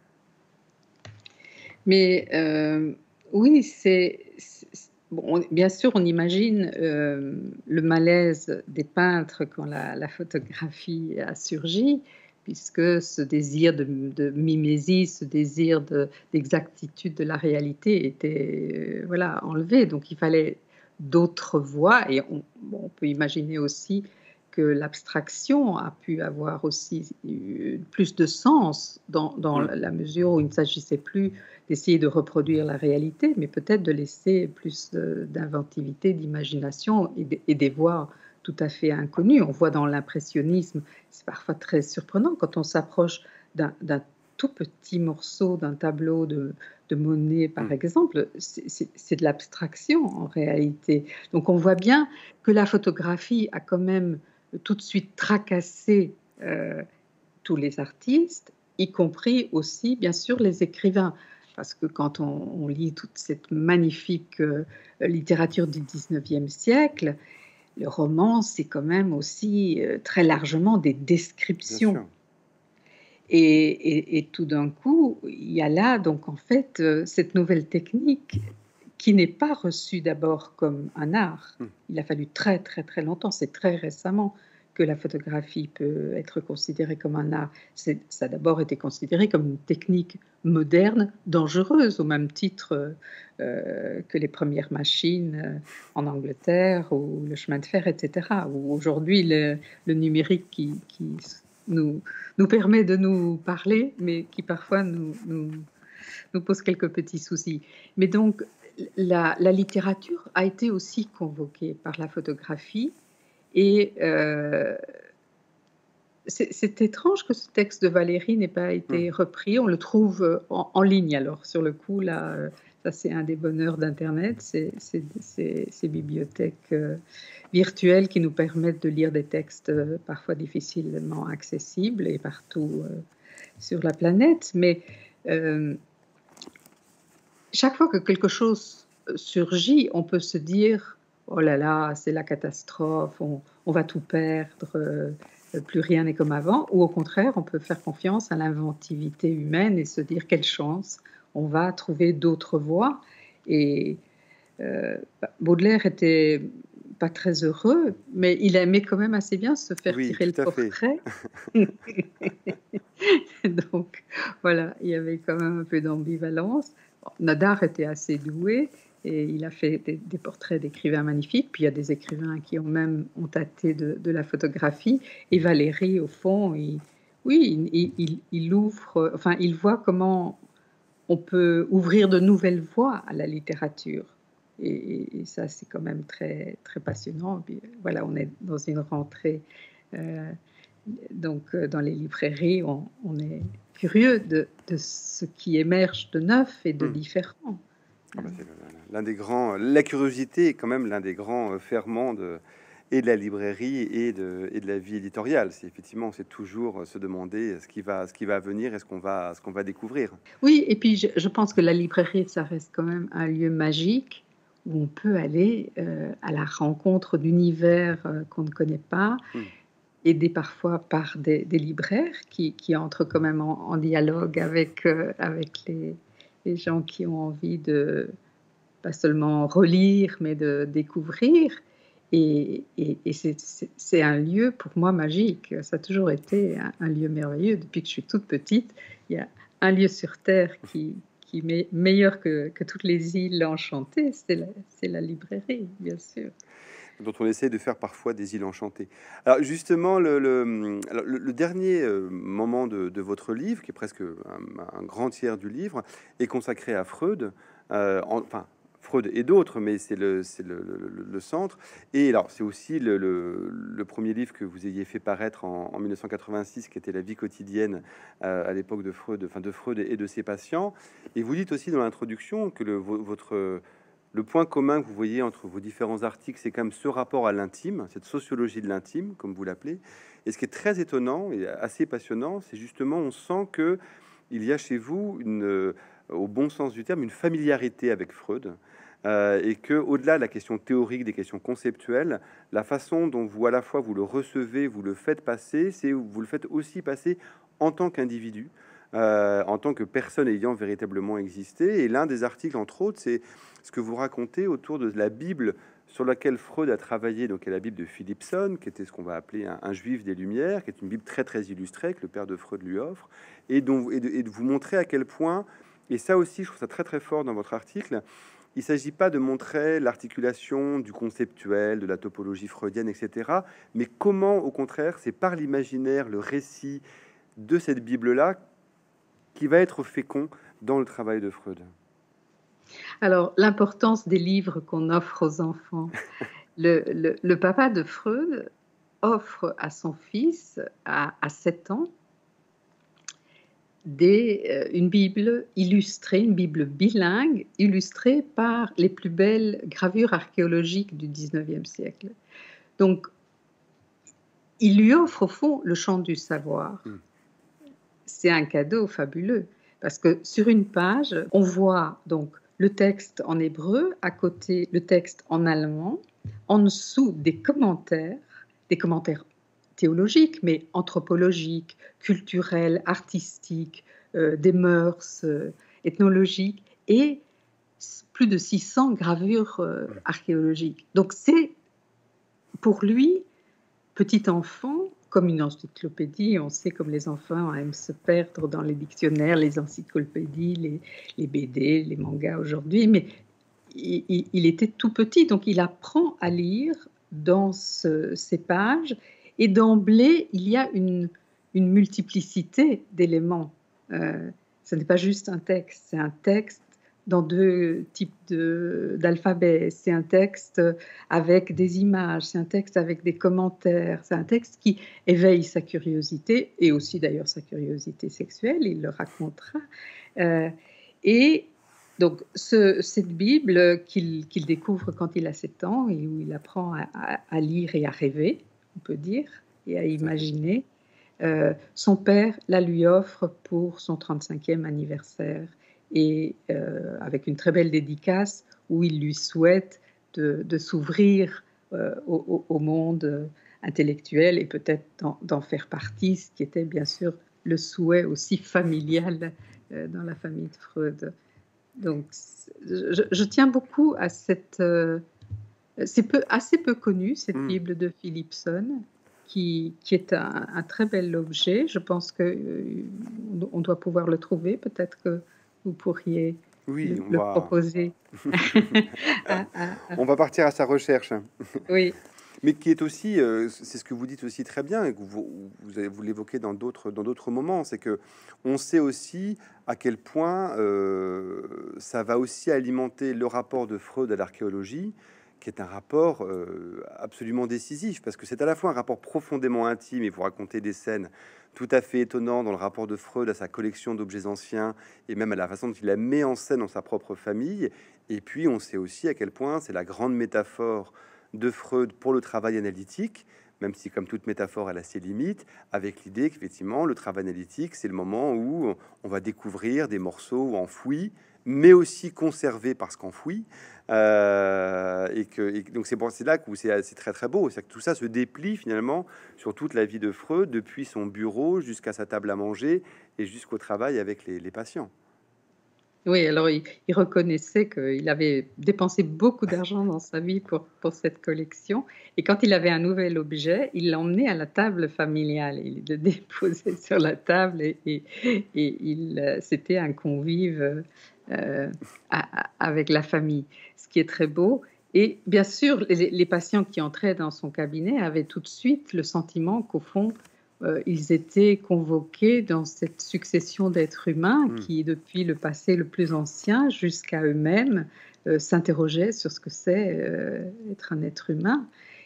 Mais euh, oui, c'est... Bon, bien sûr, on imagine euh, le malaise des peintres quand la, la photographie a surgi, puisque ce désir de, de mimésie, ce désir d'exactitude de, de la réalité était euh, voilà, enlevé. Donc il fallait d'autres voies, et on, bon, on peut imaginer aussi que l'abstraction a pu avoir aussi plus de sens dans, dans Mmh. la mesure où il ne s'agissait plus d'essayer de reproduire la réalité, mais peut-être de laisser plus d'inventivité, d'imagination et, et des voies tout à fait inconnues. On voit dans l'impressionnisme, c'est parfois très surprenant quand on s'approche d'un tout petit morceau d'un tableau de, de Monet, par Mmh. exemple, c'est de l'abstraction en réalité. Donc on voit bien que la photographie a quand même tout de suite tracassé euh, tous les artistes, y compris aussi, bien sûr, les écrivains. Parce que quand on, on lit toute cette magnifique euh, littérature du dix-neuvième siècle, le roman, c'est quand même aussi euh, très largement des descriptions. Et, et, et tout d'un coup, il y a là, donc en fait, euh, cette nouvelle technique qui n'est pas reçue d'abord comme un art. Mmh. Il a fallu très, très, très longtemps, c'est très récemment que la photographie peut être considérée comme un art. Ça a d'abord été considéré comme une technique moderne, dangereuse, au même titre euh, que les premières machines euh, en Angleterre ou le chemin de fer, et cetera. Ou aujourd'hui, le, le numérique qui, qui nous, nous permet de nous parler, mais qui parfois nous, nous, nous pose quelques petits soucis. Mais donc, la, la littérature a été aussi convoquée par la photographie. Et euh, c'est étrange que ce texte de Valéry n'ait pas été Mmh. repris. On le trouve en, en ligne, alors, sur le coup, là, ça c'est un des bonheurs d'Internet, c'est ces bibliothèques euh, virtuelles qui nous permettent de lire des textes euh, parfois difficilement accessibles et partout euh, sur la planète. Mais euh, chaque fois que quelque chose surgit, on peut se dire oh là là, c'est la catastrophe, on, on va tout perdre, euh, plus rien n'est comme avant. Ou au contraire, on peut faire confiance à l'inventivité humaine et se dire quelle chance, on va trouver d'autres voies. Et euh, Baudelaire était pas très heureux, mais il aimait quand même assez bien se faire Oui, tirer le tout à fait. portrait. Donc voilà, il y avait quand même un peu d'ambivalence. Bon, Nadar était assez doué et il a fait des, des portraits d'écrivains magnifiques. Puis il y a des écrivains qui ont même ont tâté de, de la photographie. Et Valéry, au fond, il, oui, il, il, il ouvre, enfin, il voit comment on peut ouvrir de nouvelles voies à la littérature. Et, et ça, c'est quand même très, très passionnant. Puis, voilà, on est dans une rentrée. Euh, donc, dans les librairies, on, on est curieux de, de ce qui émerge de neuf et de Mmh. différent. Ah bah, c'est l'un des grands. La curiosité est quand même l'un des grands ferments de, et de la librairie et de, et de la vie éditoriale. C'est effectivement, c'est toujours se demander ce qui va, ce qui va venir et ce qu'on va, ce qu'on va découvrir. Oui, et puis je, je pense que la librairie, ça reste quand même un lieu magique où on peut aller euh, à la rencontre d'univers euh, qu'on ne connaît pas, Mmh. aidés parfois par des, des libraires qui, qui entrent quand même en, en dialogue avec, euh, avec les, les gens qui ont envie de pas seulement relire, mais de découvrir. Et, et, et c'est un lieu pour moi magique. Ça a toujours été un, un lieu merveilleux. Depuis que je suis toute petite, il y a un lieu sur Terre qui, qui est me meilleur que, que toutes les îles enchantées, c'est la, c'est la librairie, bien sûr. Dont on essaie de faire parfois des îles enchantées. Alors justement, le, le, alors, le- le dernier euh, moment de, de votre livre, qui est presque un, un grand tiers du livre, est consacré à Freud, euh, en- enfin Freud et d'autres, mais c'est le, c'est le, le- le- le centre. Et alors c'est aussi le, le- le premier livre que vous ayez fait paraître en, en mille neuf cent quatre-vingt-six, qui était la vie quotidienne euh, à l'époque de Freud, enfin de Freud et de ses patients. Et vous dites aussi dans l'introduction que le, vo- votre le point commun que vous voyez entre vos différents articles, c'est quand même ce rapport à l'intime, cette sociologie de l'intime, comme vous l'appelez. Et ce qui est très étonnant et assez passionnant, c'est justement, on sent que il y a chez vous, une, euh, au bon sens du terme, une familiarité avec Freud. Euh, et que, au-delà de la question théorique, des questions conceptuelles, la façon dont vous, à la fois, vous le recevez, vous le faites passer, c'est vous le faites aussi passer en tant qu'individu, euh, en tant que personne ayant véritablement existé. Et l'un des articles, entre autres, c'est ce que vous racontez autour de la Bible sur laquelle Freud a travaillé, donc est la Bible de Philipson, qui était ce qu'on va appeler un, un juif des Lumières, qui est une Bible très très illustrée que le père de Freud lui offre, et, dont, et, de, et de vous montrer à quel point, et ça aussi je trouve ça très très fort dans votre article, il ne s'agit pas de montrer l'articulation du conceptuel, de la topologie freudienne, et cetera, mais comment au contraire c'est par l'imaginaire, le récit de cette Bible-là qui va être fécond dans le travail de Freud. Alors, l'importance des livres qu'on offre aux enfants. Le, le, le papa de Freud offre à son fils, à, à sept ans, des, euh, une Bible illustrée, une Bible bilingue, illustrée par les plus belles gravures archéologiques du dix-neuvième siècle. Donc, il lui offre au fond le champ du savoir. Mm. C'est un cadeau fabuleux, parce que sur une page, on voit donc le texte en hébreu, à côté le texte en allemand, en dessous des commentaires, des commentaires théologiques, mais anthropologiques, culturels, artistiques, euh, des mœurs, euh, ethnologiques, et plus de six cents gravures euh, archéologiques. Donc c'est, pour lui, petit enfant, comme une encyclopédie, on sait comme les enfants aiment se perdre dans les dictionnaires, les encyclopédies, les, les B D, les mangas aujourd'hui, mais il, il, il était tout petit, donc il apprend à lire dans ce, ces pages, et d'emblée, il y a une, une multiplicité d'éléments. Euh, ce n'est pas juste un texte, c'est un texte dans deux types de, d'alphabet, c'est un texte avec des images, c'est un texte avec des commentaires, c'est un texte qui éveille sa curiosité, et aussi d'ailleurs sa curiosité sexuelle, il le racontera. Euh, et donc ce, cette Bible qu'il, qu'il découvre quand il a sept ans, et où il apprend à, à, à lire et à rêver, on peut dire, et à imaginer, euh, son père la lui offre pour son trente-cinquième anniversaire, et euh, avec une très belle dédicace où il lui souhaite de, de s'ouvrir euh, au, au, monde intellectuel et peut-être d'en, d'en faire partie, ce qui était bien sûr le souhait aussi familial euh, dans la famille de Freud. Donc, je, je tiens beaucoup à cette... Euh, c'est peu, assez peu connu, cette Mm. Bible de Philipson, qui, qui est un, un très bel objet. Je pense qu'on euh, doit pouvoir le trouver. Peut-être que vous pourriez Oui, le, on le va... proposer. à, à, à... on va partir à sa recherche. Oui. Mais qui est aussi, euh, c'est ce que vous dites aussi très bien, et que vous, vous, avez, vous l'évoquez dans d'autres, dans d'autres moments, c'est que on sait aussi à quel point euh, ça va aussi alimenter le rapport de Freud à l'archéologie, qui est un rapport euh, absolument décisif, parce que c'est à la fois un rapport profondément intime, et vous racontez des scènes tout à fait étonnantes dans le rapport de Freud à sa collection d'objets anciens, et même à la façon dont il la met en scène dans sa propre famille, et puis on sait aussi à quel point c'est la grande métaphore de Freud pour le travail analytique, même si comme toute métaphore elle a ses limites, avec l'idée qu'effectivement le travail analytique c'est le moment où on va découvrir des morceaux enfouis, mais aussi conservés parce qu'enfouis, euh, et que et donc c'est bon, c'est là que c'est, c'est très très beau, c'est que tout ça se déplie finalement sur toute la vie de Freud, depuis son bureau jusqu'à sa table à manger et jusqu'au travail avec les, les patients. Oui, alors il, il reconnaissait qu'il avait dépensé beaucoup d'argent dans sa vie pour, pour cette collection. Et quand il avait un nouvel objet, il l'emmenait à la table familiale. Il le déposait sur la table et, et, et il, c'était un convive euh, à- à- avec la famille, ce qui est très beau. Et bien sûr, les, les patients qui entraient dans son cabinet avaient tout de suite le sentiment qu'au fond, euh, ils étaient convoqués dans cette succession d'êtres humains Mm. qui, depuis le passé le plus ancien jusqu'à eux-mêmes, euh, s'interrogeaient sur ce que c'est euh, être un être humain.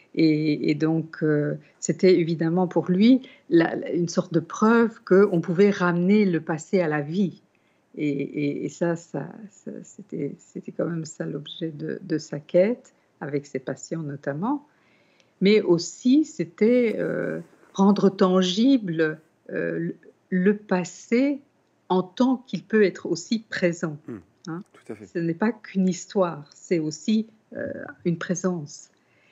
Et, et donc, euh, c'était évidemment pour lui la- la- une sorte de preuve qu'on pouvait ramener le passé à la vie. Et, et- et ça, ça, ça, c'était, c'était quand même ça l'objet de, de sa quête, avec ses patients notamment. Mais aussi, c'était euh, rendre tangible euh, le, le passé en tant qu'il peut être aussi présent. Mm. Hein. Tout à fait. Ce n'est pas qu'une histoire, c'est aussi euh, une présence.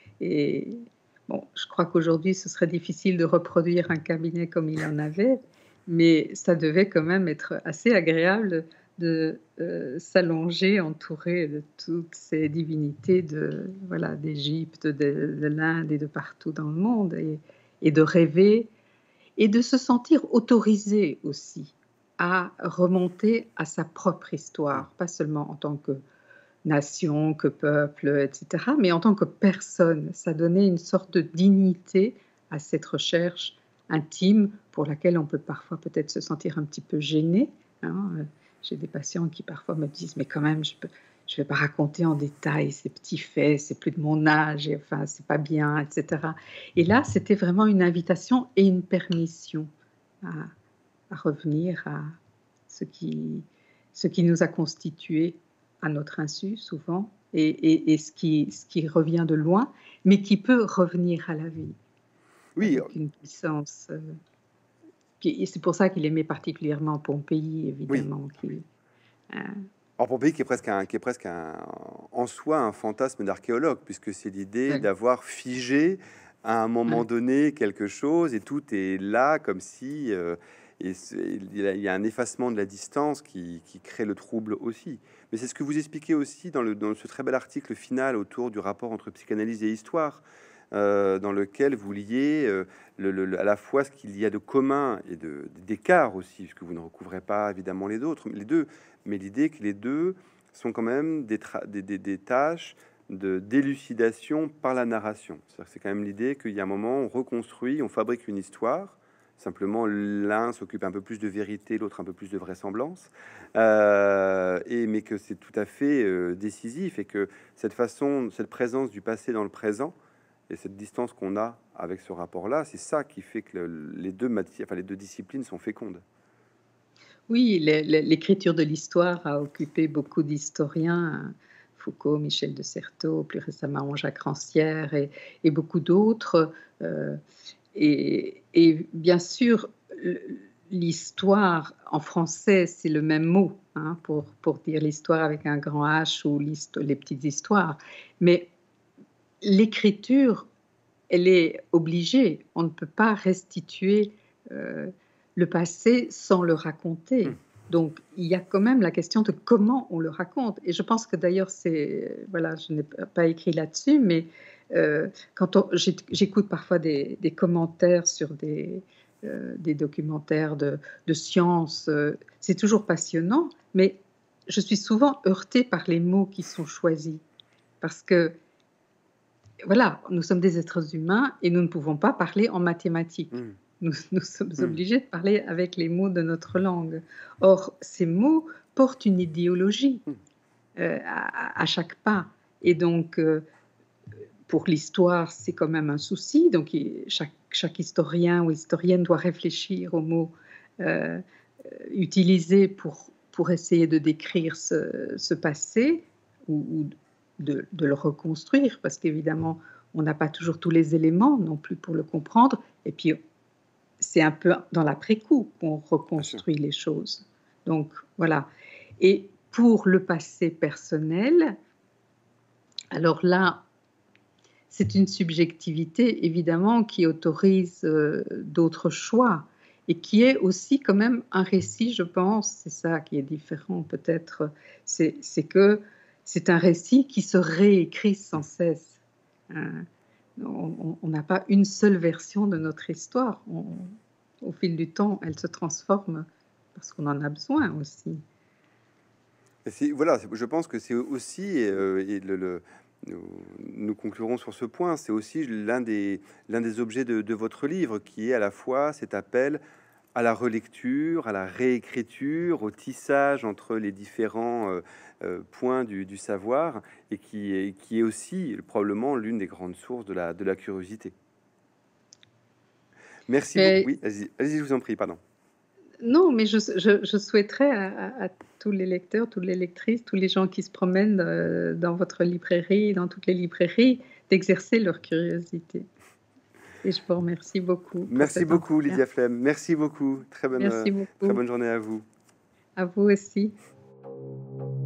Et bon, je crois qu'aujourd'hui, ce serait difficile de reproduire un cabinet comme il en avait, mais ça devait quand même être assez agréable de euh, s'allonger entouré de toutes ces divinités de voilà d'Égypte, de, de l'Inde et de partout dans le monde, et, et de rêver et de se sentir autorisé aussi à remonter à sa propre Mm. histoire, pas seulement en tant que nation, que peuple, et cetera, mais en tant que personne. Ça donnait une sorte de dignité à cette recherche intime pour laquelle on peut parfois peut-être se sentir un petit peu gêné. Hein. J'ai des patients qui parfois me disent, mais quand même, je ne je vais pas raconter en détail ces petits faits, c'est plus de mon âge, et enfin, c'est pas bien, et cetera. Et là, c'était vraiment une invitation et une permission à, à revenir à ce qui, ce qui nous a constitués à notre insu souvent, et, et, et ce, qui, ce qui revient de loin, mais qui peut revenir à la vie Oui, avec une puissance. Euh, qui- et c'est pour ça qu'il aimait particulièrement Pompéi, oui. évidemment. Qui, euh, Or, Pompéi, qui est presque, un, qui est presque un, en soi un fantasme d'archéologue, puisque c'est l'idée ouais, d'avoir figé à un moment ouais. donné quelque chose, et tout est là comme si... euh, et c'est- il y a il y a un effacement de la distance qui, qui crée le trouble aussi. Mais c'est ce que vous expliquez aussi dans, le, dans ce très bel article final autour du rapport entre psychanalyse et histoire, euh, dans lequel vous liez euh, le, le- le- à la fois ce qu'il y a de commun et de d'écart aussi, puisque vous ne recouvrez pas évidemment les autres, les deux, mais l'idée que les deux sont quand même des, tra- des, des- des tâches de d'élucidation par la narration. C'est-à-dire que c'est quand même l'idée qu'il y a un moment, on reconstruit, on fabrique une histoire. Simplement, l'un s'occupe un peu plus de vérité, l'autre un peu plus de vraisemblance, Euh, et mais que c'est tout à fait euh, décisif, et que cette façon, cette présence du passé dans le présent et cette distance qu'on a avec ce rapport-là, c'est ça qui fait que le- les deux matières, enfin les deux disciplines sont fécondes. Oui, l'é- l'é- l'écriture de l'histoire a occupé beaucoup d'historiens, hein, Foucault, Michel de Certeau, plus récemment Jacques Rancière et, et beaucoup d'autres. euh, Et, et bien sûr, l'histoire en français, c'est le même mot hein, pour, pour dire l'histoire avec un grand H ou les petites histoires. Mais l'écriture, elle est obligée. On ne peut pas restituer euh, le passé sans le raconter. Hum, Donc, il y a quand même la question de comment on le raconte. Et je pense que d'ailleurs, c'est. Voilà, je n'ai pas écrit là-dessus, mais euh, quand on, j'écoute parfois des, des, commentaires sur des, euh, des documentaires de, de science, euh, c'est toujours passionnant, mais je suis souvent heurtée par les mots qui sont choisis. Parce que voilà, nous sommes des êtres humains et nous ne pouvons pas parler en mathématiques. hum, Nous, nous sommes hum, obligés de parler avec les mots de notre langue. Or, ces mots portent une idéologie hum. euh, à, à chaque pas. Et donc, euh, pour l'histoire, c'est quand même un souci. Donc, il, chaque, chaque historien ou historienne doit réfléchir aux mots euh, utilisés pour, pour essayer de décrire ce, ce passé ou, ou de, de le reconstruire, parce qu'évidemment, on n'a pas toujours tous les éléments non plus pour le comprendre. Et puis, c'est un peu dans l'après-coup qu'on Bien sûr. reconstruit les choses. Donc, voilà. Et pour le passé personnel, alors là, c'est une subjectivité, évidemment, qui autorise euh, d'autres choix et qui est aussi quand même un récit, je pense, c'est ça qui est différent peut-être, c'est, c'est que c'est un récit qui se réécrit sans cesse. Hein. On n'a pas une seule version de notre histoire. On, au fil du temps, elle se transforme parce qu'on en a besoin aussi. Et c'est- voilà, c'est- je pense que c'est aussi, et, euh, et le, le- nous, nous conclurons sur ce point, c'est aussi l'un des, l'un des objets de, de votre livre, qui est à la fois cet appel à la relecture, à la réécriture, au tissage entre les différents euh, euh, points du, du savoir, et qui est, qui est aussi probablement l'une des grandes sources de la, de la curiosité. Merci beaucoup. Mais Oui, allez-y, allez-y, je vous en prie, pardon. non, mais je, je- je souhaiterais à, à- à tous les lecteurs, toutes les lectrices, tous les gens qui se promènent euh, dans votre librairie, dans toutes les librairies, d'exercer leur curiosité. Et je vous remercie beaucoup pour Merci cet beaucoup, entretien. Lydia Flem. Merci beaucoup. Très bonne, euh, Merci très beaucoup. bonne journée à vous. À vous aussi.